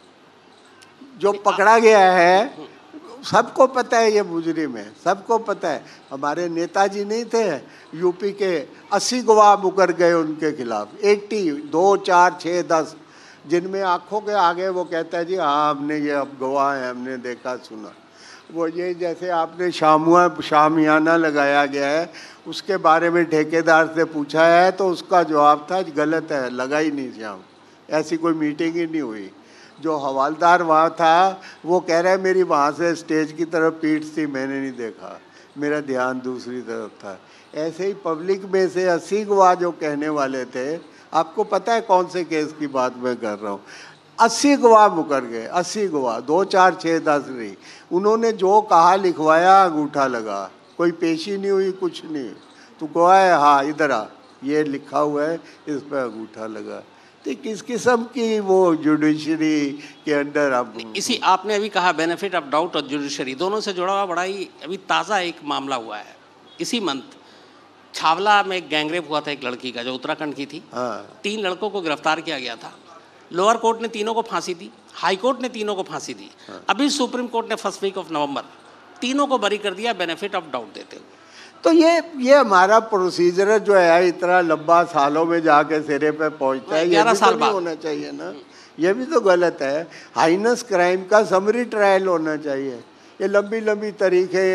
जो पकड़ा गया है सबको पता है ये मुजरिम है, सबको पता है। हमारे नेताजी नहीं थे, यूपी के 80 गवाह मुकर गए उनके खिलाफ, 80, 2, 4, 6, 10, जिनमें आंखों के आगे वो कहता है जी हाँ हमने ये अब गवाह है, हमने देखा सुना। वो ये जैसे आपने शामियाना लगाया गया है, उसके बारे में ठेकेदार से पूछा है तो उसका जवाब था गलत है, लगा ही नहीं शाम, ऐसी कोई मीटिंग ही नहीं हुई। जो हवालदार वहाँ था वो कह रहा है मेरी वहाँ से स्टेज की तरफ पीठ थी, मैंने नहीं देखा, मेरा ध्यान दूसरी तरफ था। ऐसे ही पब्लिक में से 80 गवाह जो कहने वाले थे, आपको पता है कौन से केस की बात मैं कर रहा हूँ, 80 गवाह मुकर गए, 80 गवाह, 2, 4, 6, 10 नहीं। उन्होंने जो कहा लिखवाया, अंगूठा लगा, कोई पेशी नहीं हुई, कुछ नहीं। तो गवाह है, हाँ इधर आ, ये लिखा हुआ है, इस पर अंगूठा लगा। तो किस किस्म की वो जुडिशरी के अंडर आप इसी आपने अभी कहा बेनिफिट ऑफ डाउट और जुडिशरी दोनों से जुड़ा हुआ बड़ा ही अभी ताज़ा एक मामला हुआ है। इसी मंथ छावला में एक गैंगरेप हुआ था एक लड़की का, जो उत्तराखंड की थी। 3 लड़कों को गिरफ्तार किया गया था। लोअर कोर्ट ने तीनों को फांसी दी, हाई कोर्ट ने तीनों को फांसी दी। अभी सुप्रीम कोर्ट ने फर्स्ट वीक ऑफ नवंबर तीनों को बरी कर दिया बेनिफिट ऑफ डाउट देते हुए। तो ये हमारा प्रोसीजर जो है इतना लंबा, सालों में जाके सिरे पे पहुंचता है, ये भी तो नहीं होना चाहिए ना, ये भी तो गलत है। हाइनस क्राइम का समरी ट्रायल होना चाहिए। ये लंबी लंबी तरीके,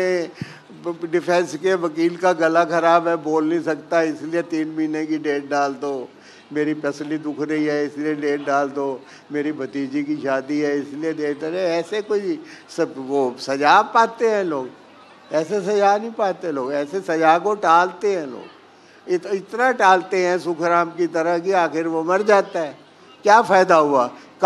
डिफेंस के वकील का गला खराब है, बोल नहीं सकता, इसलिए 3 महीने की डेट डाल दो, मेरी पसली दुख रही है इसलिए डेट डाल दो, मेरी भतीजी की शादी है इसलिए डेट है। ऐसे कोई सब वो सजा पाते हैं लोग? ऐसे सजा नहीं पाते लोग, ऐसे सजा को टालते हैं लोग, इतना टालते हैं सुखराम की तरह कि आखिर वो मर जाता है। क्या फ़ायदा हुआ?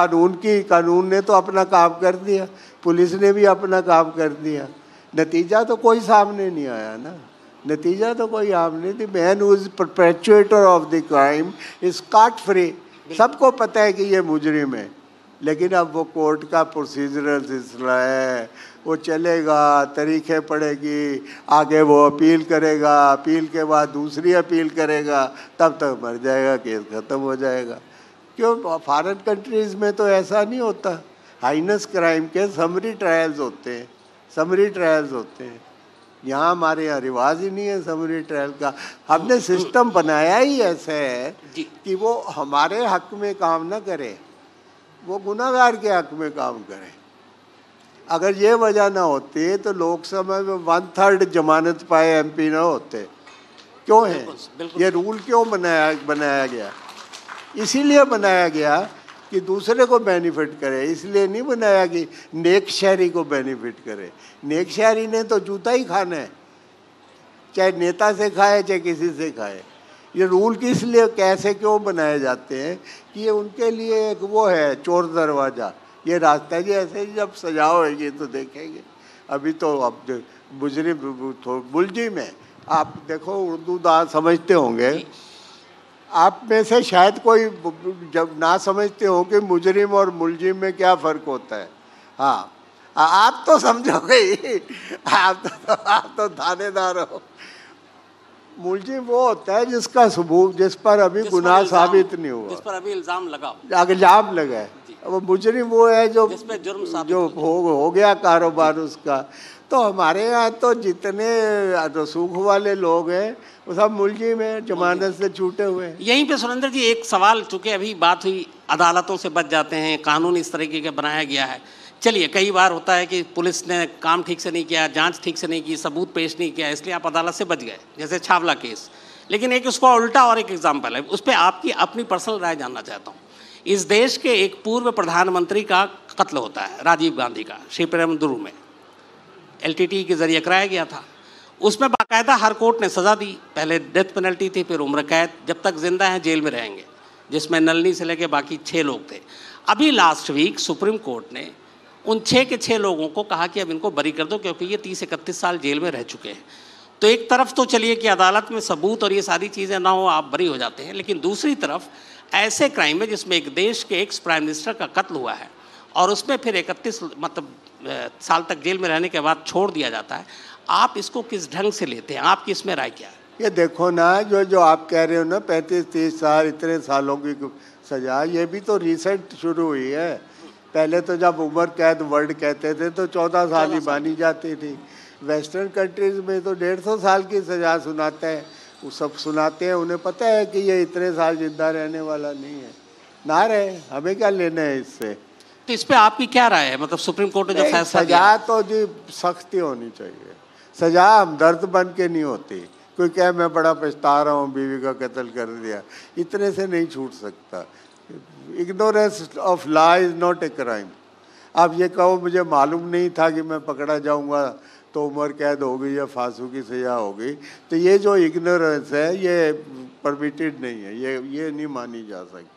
कानून ने तो अपना काम कर दिया, पुलिस ने भी अपना काम कर दिया, नतीजा तो कोई सामने नहीं आया ना, नतीजा तो कोई सामने नहीं। Man who is perpetuator of the crime is scot free. सबको पता है कि ये मुजरिम है, लेकिन अब वो कोर्ट का प्रोसीजरल सिलसिला है, वो चलेगा, तरीक़े पड़ेगी, आगे वो अपील करेगा, अपील के बाद दूसरी अपील करेगा, तब तक मर जाएगा, केस ख़त्म हो जाएगा। क्यों? फॉरेन कंट्रीज़ में तो ऐसा नहीं होता। हाइनस क्राइम के समरी ट्रायल्स होते हैं, समरी ट्रायल्स होते हैं। यहाँ हमारे यहाँ रिवाज ही नहीं है समरी ट्रायल का। हमने सिस्टम बनाया ही ऐसा है कि वो हमारे हक में काम ना करे, वो गुनाहगार के हक में काम करे। अगर ये वजह ना होती तो लोकसभा में 1/3 जमानत पाए एमपी ना होते। क्यों है ये रूल क्यों बनाया गया? इसीलिए बनाया गया कि दूसरे को बेनिफिट करे, इसलिए नहीं बनाया कि नेक शहरी को बेनिफिट करे। नेक शहरी ने तो जूता ही खाना है, चाहे नेता से खाए चाहे किसी से खाए। ये रूल किस लिए कैसे क्यों बनाए जाते हैं कि ये उनके लिए एक वो है चोर दरवाज़ा, ये रास्ता जी। ऐसे ही जब सजा होगी तो देखेंगे। अभी तो अब मुलजिम में आप देखो, उर्दू दान समझते होंगे आप में से शायद कोई जब ना समझते हो कि मुजरिम और मुलजिम में क्या फ़र्क होता है। हाँ, आप तो समझोगे ही, आप तो थानेदार हो। मुलजिम वो होता है जिसका सबूत, जिस पर अभी गुनाह साबित नहीं हुआ, जिस पर अभी इल्ज़ाम लगा है। वो मुजरिम वो है जो हो गया कारोबार उसका। तो हमारे यहाँ तो जितने रसूख वाले लोग हैं वो सब मुलजिम हैं, जमानत से छूटे हुए हैं। यहीं पे सुरेंद्र जी एक सवाल, चूंकि अभी बात हुई अदालतों से बच जाते हैं, कानून इस तरीके का बनाया गया है। चलिए, कई बार होता है कि पुलिस ने काम ठीक से नहीं किया, जांच ठीक से नहीं की, सबूत पेश नहीं किया, इसलिए आप अदालत से बच गए, जैसे छावला केस। लेकिन एक उसका उल्टा और एक एग्जाम्पल है, उस पर आपकी अपनी पर्सनल राय जानना चाहता हूँ। इस देश के एक पूर्व प्रधानमंत्री का कत्ल होता है, राजीव गांधी का, श्रीपेरुम्बदूर में LTT के जरिए कराया गया था। उसमें बाकायदा हर कोर्ट ने सज़ा दी। पहले डेथ पेनल्टी थी, फिर उम्र कैद, जब तक जिंदा हैं जेल में रहेंगे, जिसमें नलनी से लेके बाकी 6 लोग थे। अभी लास्ट वीक सुप्रीम कोर्ट ने उन 6 के 6 लोगों को कहा कि अब इनको बरी कर दो, क्योंकि ये 30-31 साल जेल में रह चुके हैं। तो एक तरफ तो चलिए कि अदालत में सबूत और ये सारी चीज़ें ना हो, आप बरी हो जाते हैं, लेकिन दूसरी तरफ ऐसे क्राइम में जिसमें एक देश के एक्स प्राइम मिनिस्टर का कत्ल हुआ है और उसमें फिर 31 साल तक जेल में रहने के बाद छोड़ दिया जाता है, आप इसको किस ढंग से लेते हैं? आपकी इसमें राय क्या है? ये देखो ना, जो आप कह रहे हो ना 35-30 साल, इतने सालों की सज़ा, ये भी तो रिसेंट शुरू हुई है। पहले तो जब उम्र कैद वर्ड कहते थे तो 14 साल ही मानी जाती थी। वेस्टर्न कंट्रीज़ में तो 150 साल की सज़ा सुनाते हैं, वो सब सुनाते हैं। उन्हें पता है कि ये इतने साल जिंदा रहने वाला नहीं है, ना रहे, हमें क्या लेना है इससे। तो इस पे आपकी क्या राय है? मतलब सुप्रीम कोर्ट ने जो फैसला दिया, सजा तो जी सख्ती होनी चाहिए। सजा हमदर्द बन के नहीं होती। कोई कहे मैं बड़ा पछता रहा हूँ, बीवी का कत्ल कर दिया, इतने से नहीं छूट सकता। Ignorance of law is not a crime. आप ये कहो मुझे मालूम नहीं था कि मैं पकड़ा जाऊँगा तो उम्र कैद होगी या फांसी की सज़ा होगी, तो ये जो इग्नोरेंस है ये परमिटेड नहीं है, ये नहीं मानी जा सकती।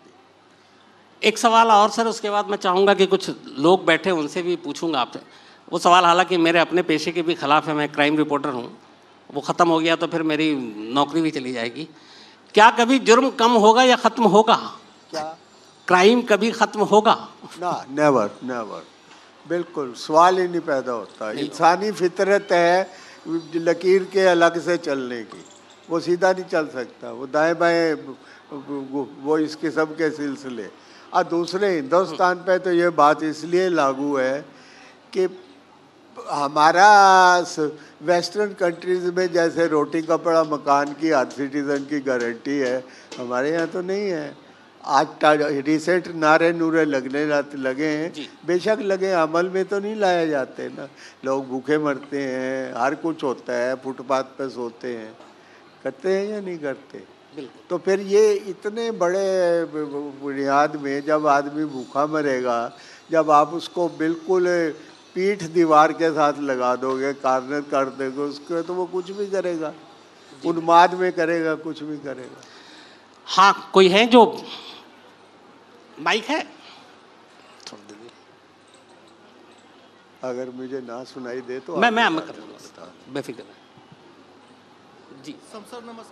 एक सवाल और सर, उसके बाद मैं चाहूँगा कि कुछ लोग बैठे उनसे भी पूछूंगा आपसे। वो सवाल हालांकि मेरे अपने पेशे के भी खिलाफ है, मैं क्राइम रिपोर्टर हूँ, वो ख़त्म हो गया तो फिर मेरी नौकरी भी चली जाएगी। क्या कभी जुर्म कम होगा या ख़त्म होगा? क्या क्राइम कभी ख़त्म होगा? ना, नेवर नेवर, बिल्कुल सवाल ही नहीं पैदा होता। इंसानी फितरत है लकीर के अलग से चलने की, वो सीधा नहीं चल सकता, वो दाएं बाएं, वो इस किस्म के सिलसिले। और दूसरे हिंदुस्तान पे तो ये बात इसलिए लागू है कि हमारा वेस्टर्न कंट्रीज़ में जैसे रोटी कपड़ा मकान की हर सिटीज़न की गारंटी है, हमारे यहाँ तो नहीं है। आज रिसेंट नारे नूरे लगने लगे हैं, बेशक लगे, अमल में तो नहीं लाए जाते ना। लोग भूखे मरते हैं, हर कुछ होता है, फुटपाथ पे सोते हैं, करते हैं या नहीं करते? तो फिर ये इतने बड़े बुनियाद में जब आदमी भूखा मरेगा, जब आप उसको बिल्कुल पीठ दीवार के साथ लगा दोगे, कार्नर कर दोगे उसको, तो वो कुछ भी करेगा, उन्माद में करेगा, कुछ भी करेगा। हाँ, कोई है जो माइक है? अगर मुझे ना सुनाई दे तो मैं कर दूँगा, बेफिक्र जी। सर नमस्कार।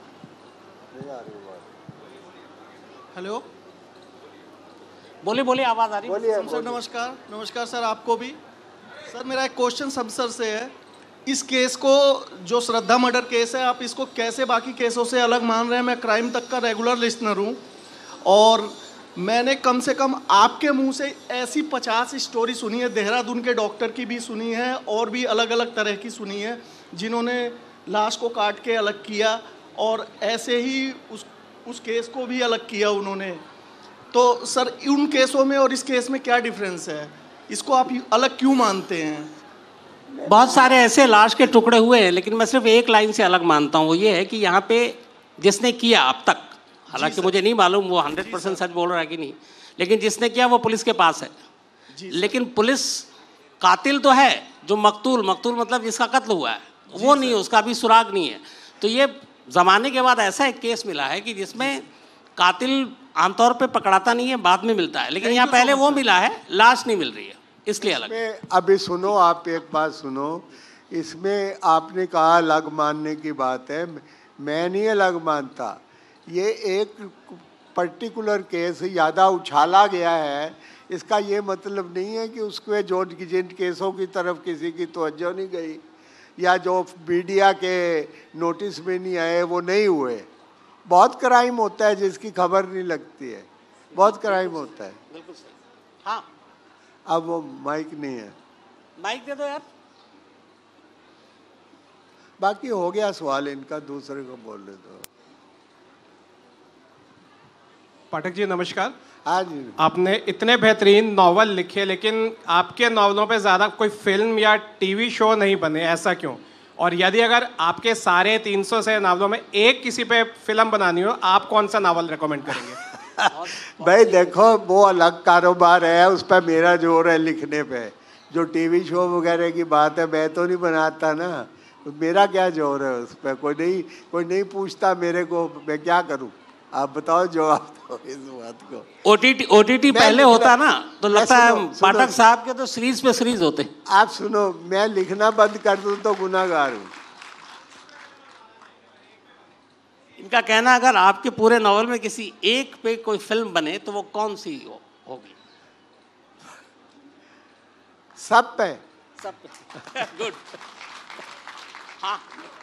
हेलो, बोलिए आवाज़ आ रही है? सर नमस्कार। नमस्कार सर, आपको भी। सर मेरा एक क्वेश्चन सर से है, इस केस को, जो श्रद्धा मर्डर केस है, आप इसको कैसे बाकी केसों से अलग मान रहे हैं? मैं क्राइम तक का रेगुलर लिस्टनर हूँ और मैंने कम से कम आपके मुंह से ऐसी 50 स्टोरी सुनी है, देहरादून के डॉक्टर की भी सुनी है और भी अलग अलग तरह की सुनी है, जिन्होंने लाश को काट के अलग किया और ऐसे ही उस केस को भी अलग किया उन्होंने। तो सर उन केसों में और इस केस में क्या डिफरेंस है, इसको आप अलग क्यों मानते हैं? बहुत सारे ऐसे लाश के टुकड़े हुए हैं, लेकिन मैं सिर्फ एक लाइन से अलग मानता हूँ, वो ये है कि यहाँ पे जिसने किया अब तक, हालांकि मुझे नहीं मालूम वो 100% सच बोल रहा है कि नहीं, लेकिन जिसने किया वो पुलिस के पास है। लेकिन पुलिस कातिल तो है, जो मकतूल मतलब जिसका कत्ल हुआ है वो नहीं है, उसका अभी सुराग नहीं है। तो ये ज़माने के बाद ऐसा एक केस मिला है कि जिसमें कातिल आमतौर पे पकड़ाता नहीं है, बाद में मिलता है, लेकिन यहाँ पहले वो मिला है, लाश नहीं मिल रही है, इसलिए अलग। अभी सुनो, आप एक बात सुनो, इसमें आपने कहा अलग मानने की बात है, मैं नहीं अलग मानता। ये एक पर्टिकुलर केस ज़्यादा उछाला गया है, इसका ये मतलब नहीं है कि उसके जो जिन केसों की तरफ किसी की तवज्जो नहीं गई या जो मीडिया के नोटिस में नहीं आए वो नहीं हुए। बहुत क्राइम होता है जिसकी खबर नहीं लगती है, बहुत क्राइम होता है। बिल्कुल सही। हाँ, अब वो माइक नहीं है, माइक दे दो यार। बाकी हो गया सवाल इनका, दूसरे को बोलने दो। पाठक जी नमस्कार। हाँ जी। आपने इतने बेहतरीन नावल लिखे, लेकिन आपके नावलों पे ज़्यादा कोई फिल्म या टीवी शो नहीं बने, ऐसा क्यों? और यदि अगर आपके सारे 300 से नावलों में एक किसी पे फिल्म बनानी हो, आप कौन सा नावल रेकमेंड करेंगे? भाई देखो, वो अलग कारोबार है, उस पर मेरा जोर है लिखने पे। जो टीवी शो वगैरह की बात है, मैं तो नहीं बनाता ना, मेरा क्या जोर है उस पर? कोई नहीं पूछता मेरे को, मैं क्या करूं? आप बताओ जवाब दो इस बात को। ओटीटी पहले होता ना तो लगता है पाठक साहब के तो सीरीज पे सीरीज होते। आप सुनो, मैं लिखना बंद कर दूं तो गुनाहगार हूं। इनका कहना अगर आपके पूरे नॉवल में किसी एक पे कोई फिल्म बने तो वो कौन सी होगी? सब पे। गुड। हाँ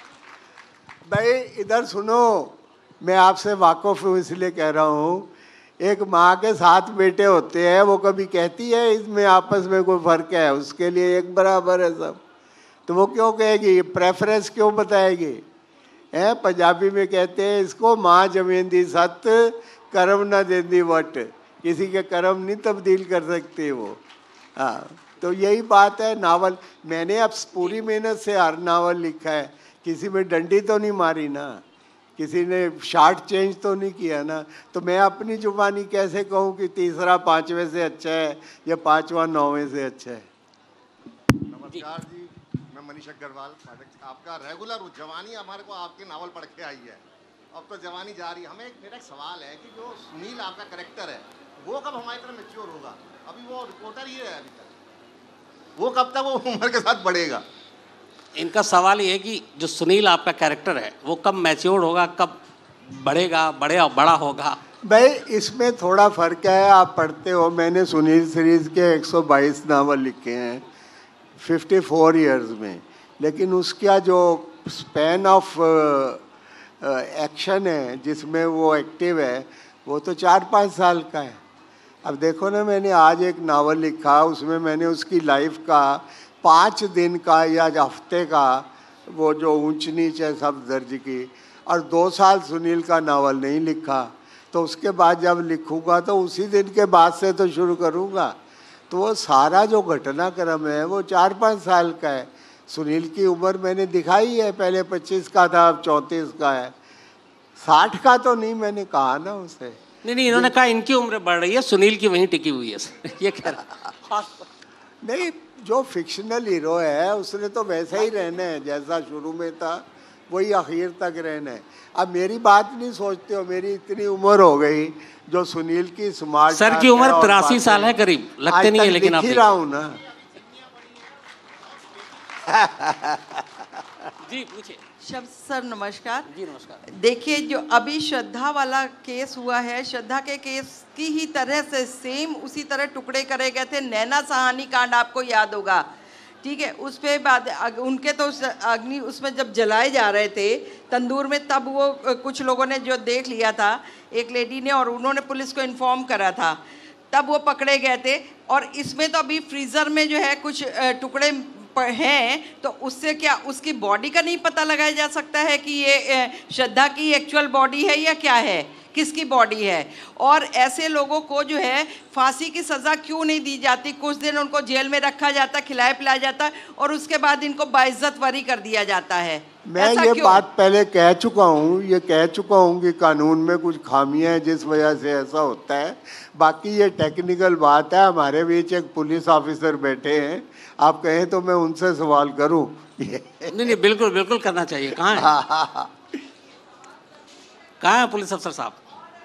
भाई इधर सुनो, मैं आपसे वाकिफ हूँ इसलिए कह रहा हूँ। एक माँ के 7 बेटे होते हैं, वो कभी कहती है इसमें आपस में कोई फ़र्क है? उसके लिए एक बराबर है सब। तो वो क्यों कहेगी? प्रेफरेंस क्यों बताएगी? है पंजाबी में कहते हैं इसको, माँ जमेंदी सत कर्म ना देंदी वट। किसी के कर्म नहीं तब्दील कर सकते वो। हाँ, तो यही बात है। नावल मैंने अब पूरी मेहनत से हर नावल लिखा है, किसी में डंडी तो नहीं मारी ना, किसी ने शार्ट चेंज तो नहीं किया ना। तो मैं अपनी जुबानी कैसे कहूँ कि तीसरा 5वें से अच्छा है या 5वां 9वें से अच्छा है? नमस्कार जी, मैं मनीष अग्रवाल। आपका रेगुलर जवानी हमारे को आपके नावल पढ़ के आई है, अब तो जवानी जा रही है। मेरा एक सवाल है कि जो सुनील आपका कैरेक्टर है वो कब हमारी तरह मैच्योर होगा? अभी वो रिपोर्टर ही है अभी तक, वो कब तक वो उम्र के साथ बढ़ेगा? इनका सवाल ये है कि जो सुनील आपका कैरेक्टर है वो कब मैच्योर होगा, कब बढ़ेगा, बड़ा होगा? भाई इसमें थोड़ा फ़र्क है। आप पढ़ते हो, मैंने सुनील सीरीज़ के 122 नावल लिखे हैं 54 इयर्स में, लेकिन उसका जो स्पैन ऑफ एक्शन है जिसमें वो एक्टिव है वो तो 4-5 साल का है। अब देखो ना, मैंने आज एक नावल लिखा, उसमें मैंने उसकी लाइफ का 5 दिन का या हफ्ते का वो जो ऊंच नीच है सब दर्ज की, और 2 साल सुनील का नावल नहीं लिखा। तो उसके बाद जब लिखूँगा तो उसी दिन के बाद से तो शुरू करूँगा। तो वो सारा जो घटनाक्रम है वो 4-5 साल का है। सुनील की उम्र मैंने दिखाई है, पहले 25 का था, अब 34 का है। 60 का तो नहीं मैंने कहा ना उसे। नहीं, इन्होंने कहा इनकी उम्र बढ़ रही है, सुनील की वहीं टिकी हुई है। ये कह रहा नहीं, जो फिक्शनल हीरो है उसने तो वैसा ही रहना है, जैसा शुरू में था वही आखिर तक रहना है। अब मेरी बात नहीं सोचते हो, मेरी इतनी उम्र हो गई, जो सुनील की स्मार्ट सर की उम्र 83 साल है करीब, लगते नहीं है, लेकिन आप लिख ही रहा हूँ ना। जी पूछिए। शब्द सर नमस्कार। जी नमस्कार। देखिए, जो अभी श्रद्धा वाला केस हुआ है, श्रद्धा के केस की ही तरह से सेम उसी तरह टुकड़े करे गए थे। नैना सहानी कांड आपको याद होगा, ठीक है? उस पे बाद उनके तो अग्नि उसमें जब जलाए जा रहे थे तंदूर में, तब वो कुछ लोगों ने जो देख लिया था, एक लेडी ने, और उन्होंने पुलिस को इन्फॉर्म करा था, तब वो पकड़े गए थे। और इसमें तो अभी फ्रीज़र में जो है कुछ टुकड़े हैं, तो उससे क्या उसकी बॉडी का नहीं पता लगाया जा सकता है कि ये श्रद्धा की एक्चुअल बॉडी है या क्या है? किसकी बॉडी है, और ऐसे लोगों को जो है फांसी की सज़ा क्यों नहीं दी जाती? कुछ दिन उनको जेल में रखा जाता, खिलाया पिलाया जाता और उसके बाद इनको बाइज्जत वरी कर दिया जाता है। मैं ये बात पहले कह चुका हूँ कि कानून में कुछ खामियां हैं जिस वजह से ऐसा होता है। बाकी ये टेक्निकल बात है। हमारे बीच एक पुलिस ऑफिसर बैठे हैं, आप कहें तो मैं उनसे सवाल करूं? नहीं, बिल्कुल बिल्कुल करना चाहिए। कहाँ है? कहाँ है पुलिस अफसर साहब?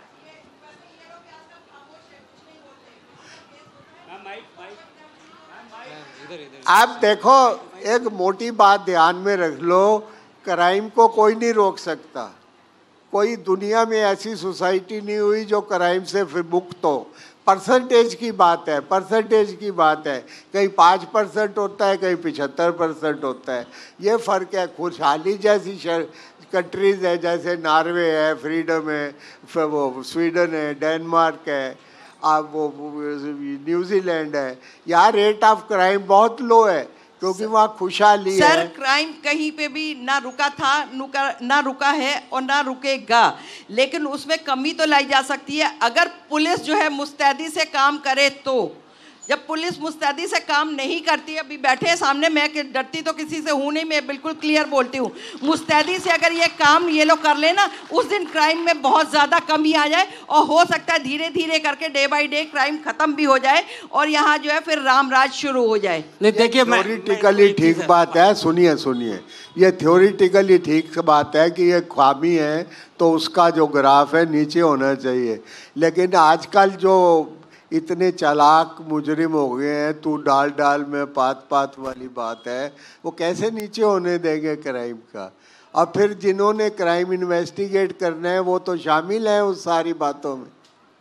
आप देखो, एक मोटी बात ध्यान में रख लो, क्राइम को कोई नहीं रोक सकता। कोई दुनिया में ऐसी सोसाइटी नहीं हुई जो क्राइम से फिर मुक्त हो। परसेंटेज की बात है, परसेंटेज की बात है। कहीं 5% होता है, कहीं 75% होता है। ये फ़र्क है। खुशहाली जैसी कंट्रीज़ है, जैसे नॉर्वे है, फ्रीडम है, वो स्वीडन है, डेनमार्क है, अब वो न्यूजीलैंड है, यहाँ रेट ऑफ क्राइम बहुत लो है क्योंकि वहाँ खुशहाली है। सर, क्राइम कहीं पे भी ना रुका था, ना रुका है और ना रुकेगा, लेकिन उसमें कमी तो लाई जा सकती है अगर पुलिस जो है मुस्तैदी से काम करे तो। जब पुलिस मुस्तैदी से काम नहीं करती, अभी बैठे सामने, मैं डरती तो किसी से हूँ नहीं, मैं बिल्कुल क्लियर बोलती हूँ, मुस्तैदी से अगर ये काम ये लोग कर लेना, उस दिन क्राइम में बहुत ज़्यादा कमी आ जाए और हो सकता है धीरे धीरे करके डे बाई डे क्राइम खत्म भी हो जाए और यहाँ जो है फिर राम राज शुरू हो जाए। नहीं, देखिए, थ्योरिटिकली ठीक बात है। सुनिए, ये थ्योरिटिकली ठीक बात है कि ये खामी है तो उसका जो ग्राफ है नीचे होना चाहिए, लेकिन आजकल जो इतने चालाक मुजरिम हो गए हैं, तू डाल डाल में पात वाली बात है, वो कैसे नीचे होने देंगे क्राइम का? और फिर जिन्होंने क्राइम इन्वेस्टिगेट करना है वो तो शामिल हैं उस सारी बातों में।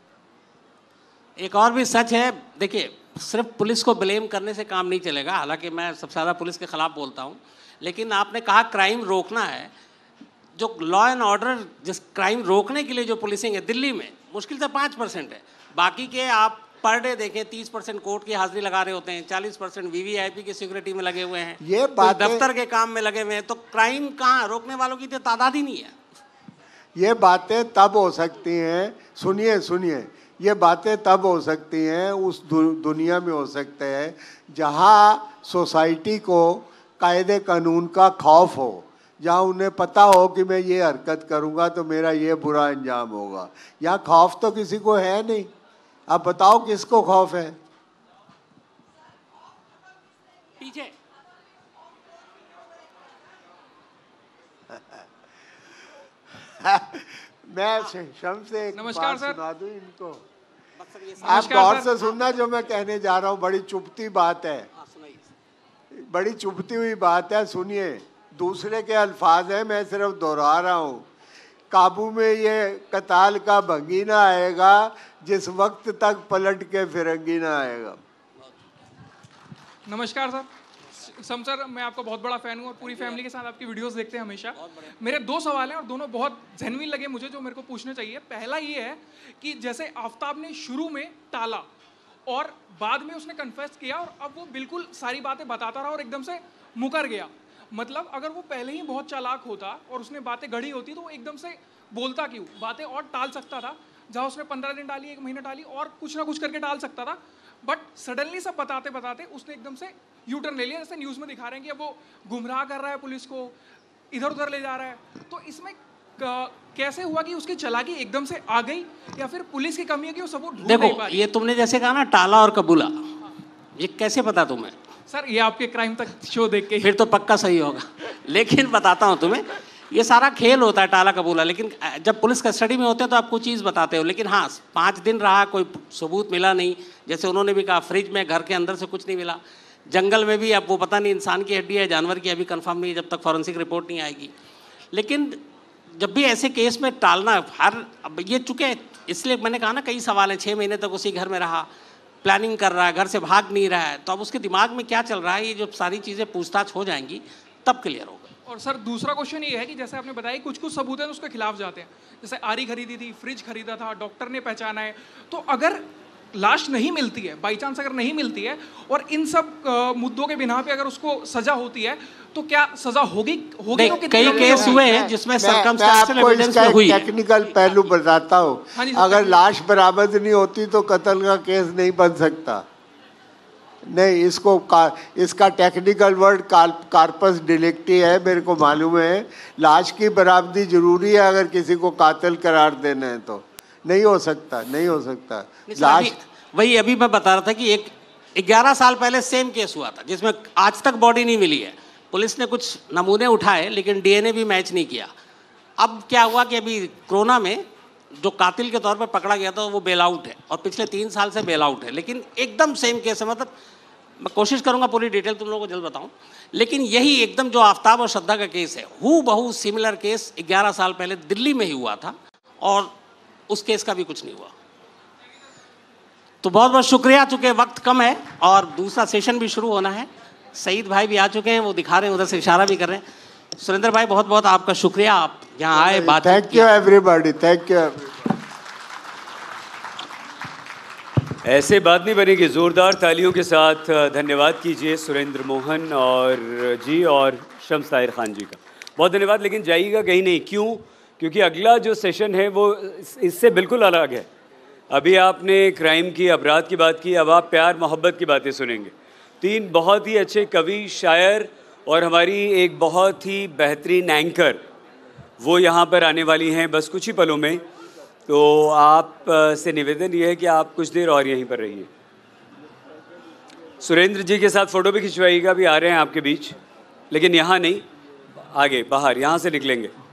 एक और भी सच है, देखिए, सिर्फ पुलिस को ब्लेम करने से काम नहीं चलेगा। हालांकि मैं सबसे ज़्यादा पुलिस के खिलाफ बोलता हूँ, लेकिन आपने कहा क्राइम रोकना है। जो लॉ एंड ऑर्डर, जिस क्राइम रोकने के लिए जो पुलिसिंग है दिल्ली में, मुश्किल से 5% है। बाकी के आप पर डे देखें, 30% कोर्ट की हाजिरी लगा रहे होते हैं, 40% वीवीआईपी की सिक्योरिटी में लगे हुए हैं, ये बात दफ्तर के काम में लगे हुए हैं। तो क्राइम कहाँ, रोकने वालों की तो तादाद ही नहीं है। ये बातें तब हो सकती हैं, सुनिए, ये बातें तब हो सकती हैं, उस दुनिया में हो सकते हैं जहाँ सोसाइटी को कायदे कानून का खौफ हो, जहाँ उन्हें पता हो कि मैं ये हरकत करूँगा तो मेरा ये बुरा अंजाम होगा। यहाँ खौफ तो किसी को है नहीं। आप बताओ किसको खौफ है? पीछे मैं शम्स से एक बात सुना दूं इनको। आप नमस्कार गौर से सुनना जो मैं कहने जा रहा हूँ। बड़ी चुभती बात है, बड़ी चुभती हुई बात है। सुनिए, दूसरे के अल्फाज हैं, मैं सिर्फ दोहरा रहा हूँ। काबू में ये कताल का भंगी ना आएगा जिस वक्त तक पलट के फिरंगी ना आएगा। नमस्कार सर, सर मैं आपका बहुत बड़ा फ़ैन हूँ और पूरी फैमिली के साथ आपकी वीडियोस देखते हैं हमेशा। मेरे 2 सवाल हैं और दोनों बहुत जेन्युइन लगे मुझे, जो मेरे को पूछना चाहिए। पहला ये है कि जैसे आफ्ताब ने शुरू में टाला और बाद में उसने कन्फेस किया और अब वो बिल्कुल सारी बातें बताता रहा और एकदम से मुकर गया, मतलब अगर वो पहले ही बहुत चालाक होता और उसने बातें गढ़ी होती तो वो एकदम से बोलता क्यों? बातें और टाल सकता था, जहाँ उसने 15 दिन डाली, 1 महीना डाली, और कुछ ना कुछ करके टाल सकता था। बट सडनली सब बताते बताते उसने एकदम से यू टर्न ले लिया। जैसे न्यूज़ में दिखा रहे हैं कि अब वो गुमराह कर रहा है पुलिस को, इधर उधर ले जा रहा है। तो इसमें कैसे हुआ कि उसकी चालाकी एकदम से आ गई, या फिर पुलिस की कमी है कि वो सबूत ढूंढ नहीं पा रही? ये तुमने जैसे कहा ना, टाला और कबूला, ये कैसे पता तुम्हें? सर ये आपके क्राइम तक शो देख के फिर तो पक्का सही होगा। लेकिन बताता हूँ तुम्हें, ये सारा खेल होता है टाला कबूला। लेकिन जब पुलिस कस्टडी में होते हैं तो आप कुछ चीज़ बताते हो, लेकिन हाँ 5 दिन रहा, कोई सबूत मिला नहीं। जैसे उन्होंने भी कहा, फ्रिज में घर के अंदर से कुछ नहीं मिला, जंगल में भी अब वो पता नहीं इंसान की हड्डी है जानवर की, अभी कंफर्म नहीं है जब तक फॉरेंसिक रिपोर्ट नहीं आएगी। लेकिन जब भी ऐसे केस में टालना, अब ये चुके, इसलिए मैंने कहा ना कई सवाल हैं। 6 महीने तक उसी घर में रहा, प्लानिंग कर रहा है, घर से भाग नहीं रहा है, तो अब उसके दिमाग में क्या चल रहा है, ये जब सारी चीज़ें पूछताछ हो जाएंगी तब क्लियर होगा। और सर दूसरा क्वेश्चन ये है कि जैसे आपने बताया कुछ कुछ सबूत हैं उसके खिलाफ जाते हैं, जैसे आरी खरीदी थी, फ्रिज खरीदा था, डॉक्टर ने पहचाना है, तो अगर लाश नहीं मिलती है, बाई चांस अगर नहीं मिलती है और इन सब मुद्दों के बिना पे अगर उसको सजा होती है तो क्या सजा होगी? कई केस हुए हैं जिसमें सर्कमस्टेंशियल आपको एविडेंस इसका में हुई है। टेक्निकल पहलू बताता हूँ। हाँ जी, अगर लाश बरामद नहीं होती तो कत्ल का केस नहीं बन सकता। नहीं, इसका टेक्निकल वर्ड कार्पस डिलिक्टी है, मेरे को मालूम है। लाश की बरामदी जरूरी है अगर किसी को कातिल करार देना है तो। नहीं हो सकता, नहीं हो सकता। लाश वही अभी मैं बता रहा था कि एक 11 साल पहले सेम केस हुआ था जिसमें आज तक बॉडी नहीं मिली है। पुलिस ने कुछ नमूने उठाए लेकिन डीएनए भी मैच नहीं किया। अब क्या हुआ कि अभी कोरोना में जो कातिल के तौर पर पकड़ा गया था वो बेल आउट है और पिछले 3 साल से बेल आउट है, लेकिन एकदम सेम केस है। मतलब मैं कोशिश करूंगा पूरी डिटेल तुम लोगों को जल्द बताऊं, लेकिन यही एकदम जो आफ्ताब और श्रद्धा का केस है हूबहू सिमिलर केस 11 साल पहले दिल्ली में ही हुआ था और उस केस का भी कुछ नहीं हुआ। तो बहुत बहुत शुक्रिया, चूंकि वक्त कम है और दूसरा सेशन भी शुरू होना है। सईद भाई भी आ चुके हैं, वो दिखा रहे हैं, उधर से इशारा भी कर रहे हैं। सुरेंद्र भाई बहुत बहुत आपका शुक्रिया, आप यहाँ आए, बात। Thank you everybody, thank you. ऐसे बात नहीं बनेगी, जोरदार तालियों के साथ धन्यवाद कीजिए सुरेंद्र मोहन और जी और शम्स ताहिर खान जी का बहुत धन्यवाद। लेकिन जाइएगा कहीं नहीं, क्यों? क्योंकि अगला जो सेशन है वो इससे बिल्कुल अलग है। अभी आपने क्राइम की, अपराध की बात की, अब आप प्यार मोहब्बत की बातें सुनेंगे। 3 बहुत ही अच्छे कवि, शायर और हमारी एक बहुत ही बेहतरीन एंकर वो यहाँ पर आने वाली हैं बस कुछ ही पलों में। तो आप से निवेदन ये है कि आप कुछ देर और यहीं पर रहिए। सुरेंद्र जी के साथ फ़ोटो भी खिंचवाइएगा, भी आ रहे हैं आपके बीच, लेकिन यहाँ नहीं, आगे बाहर यहाँ से निकलेंगे।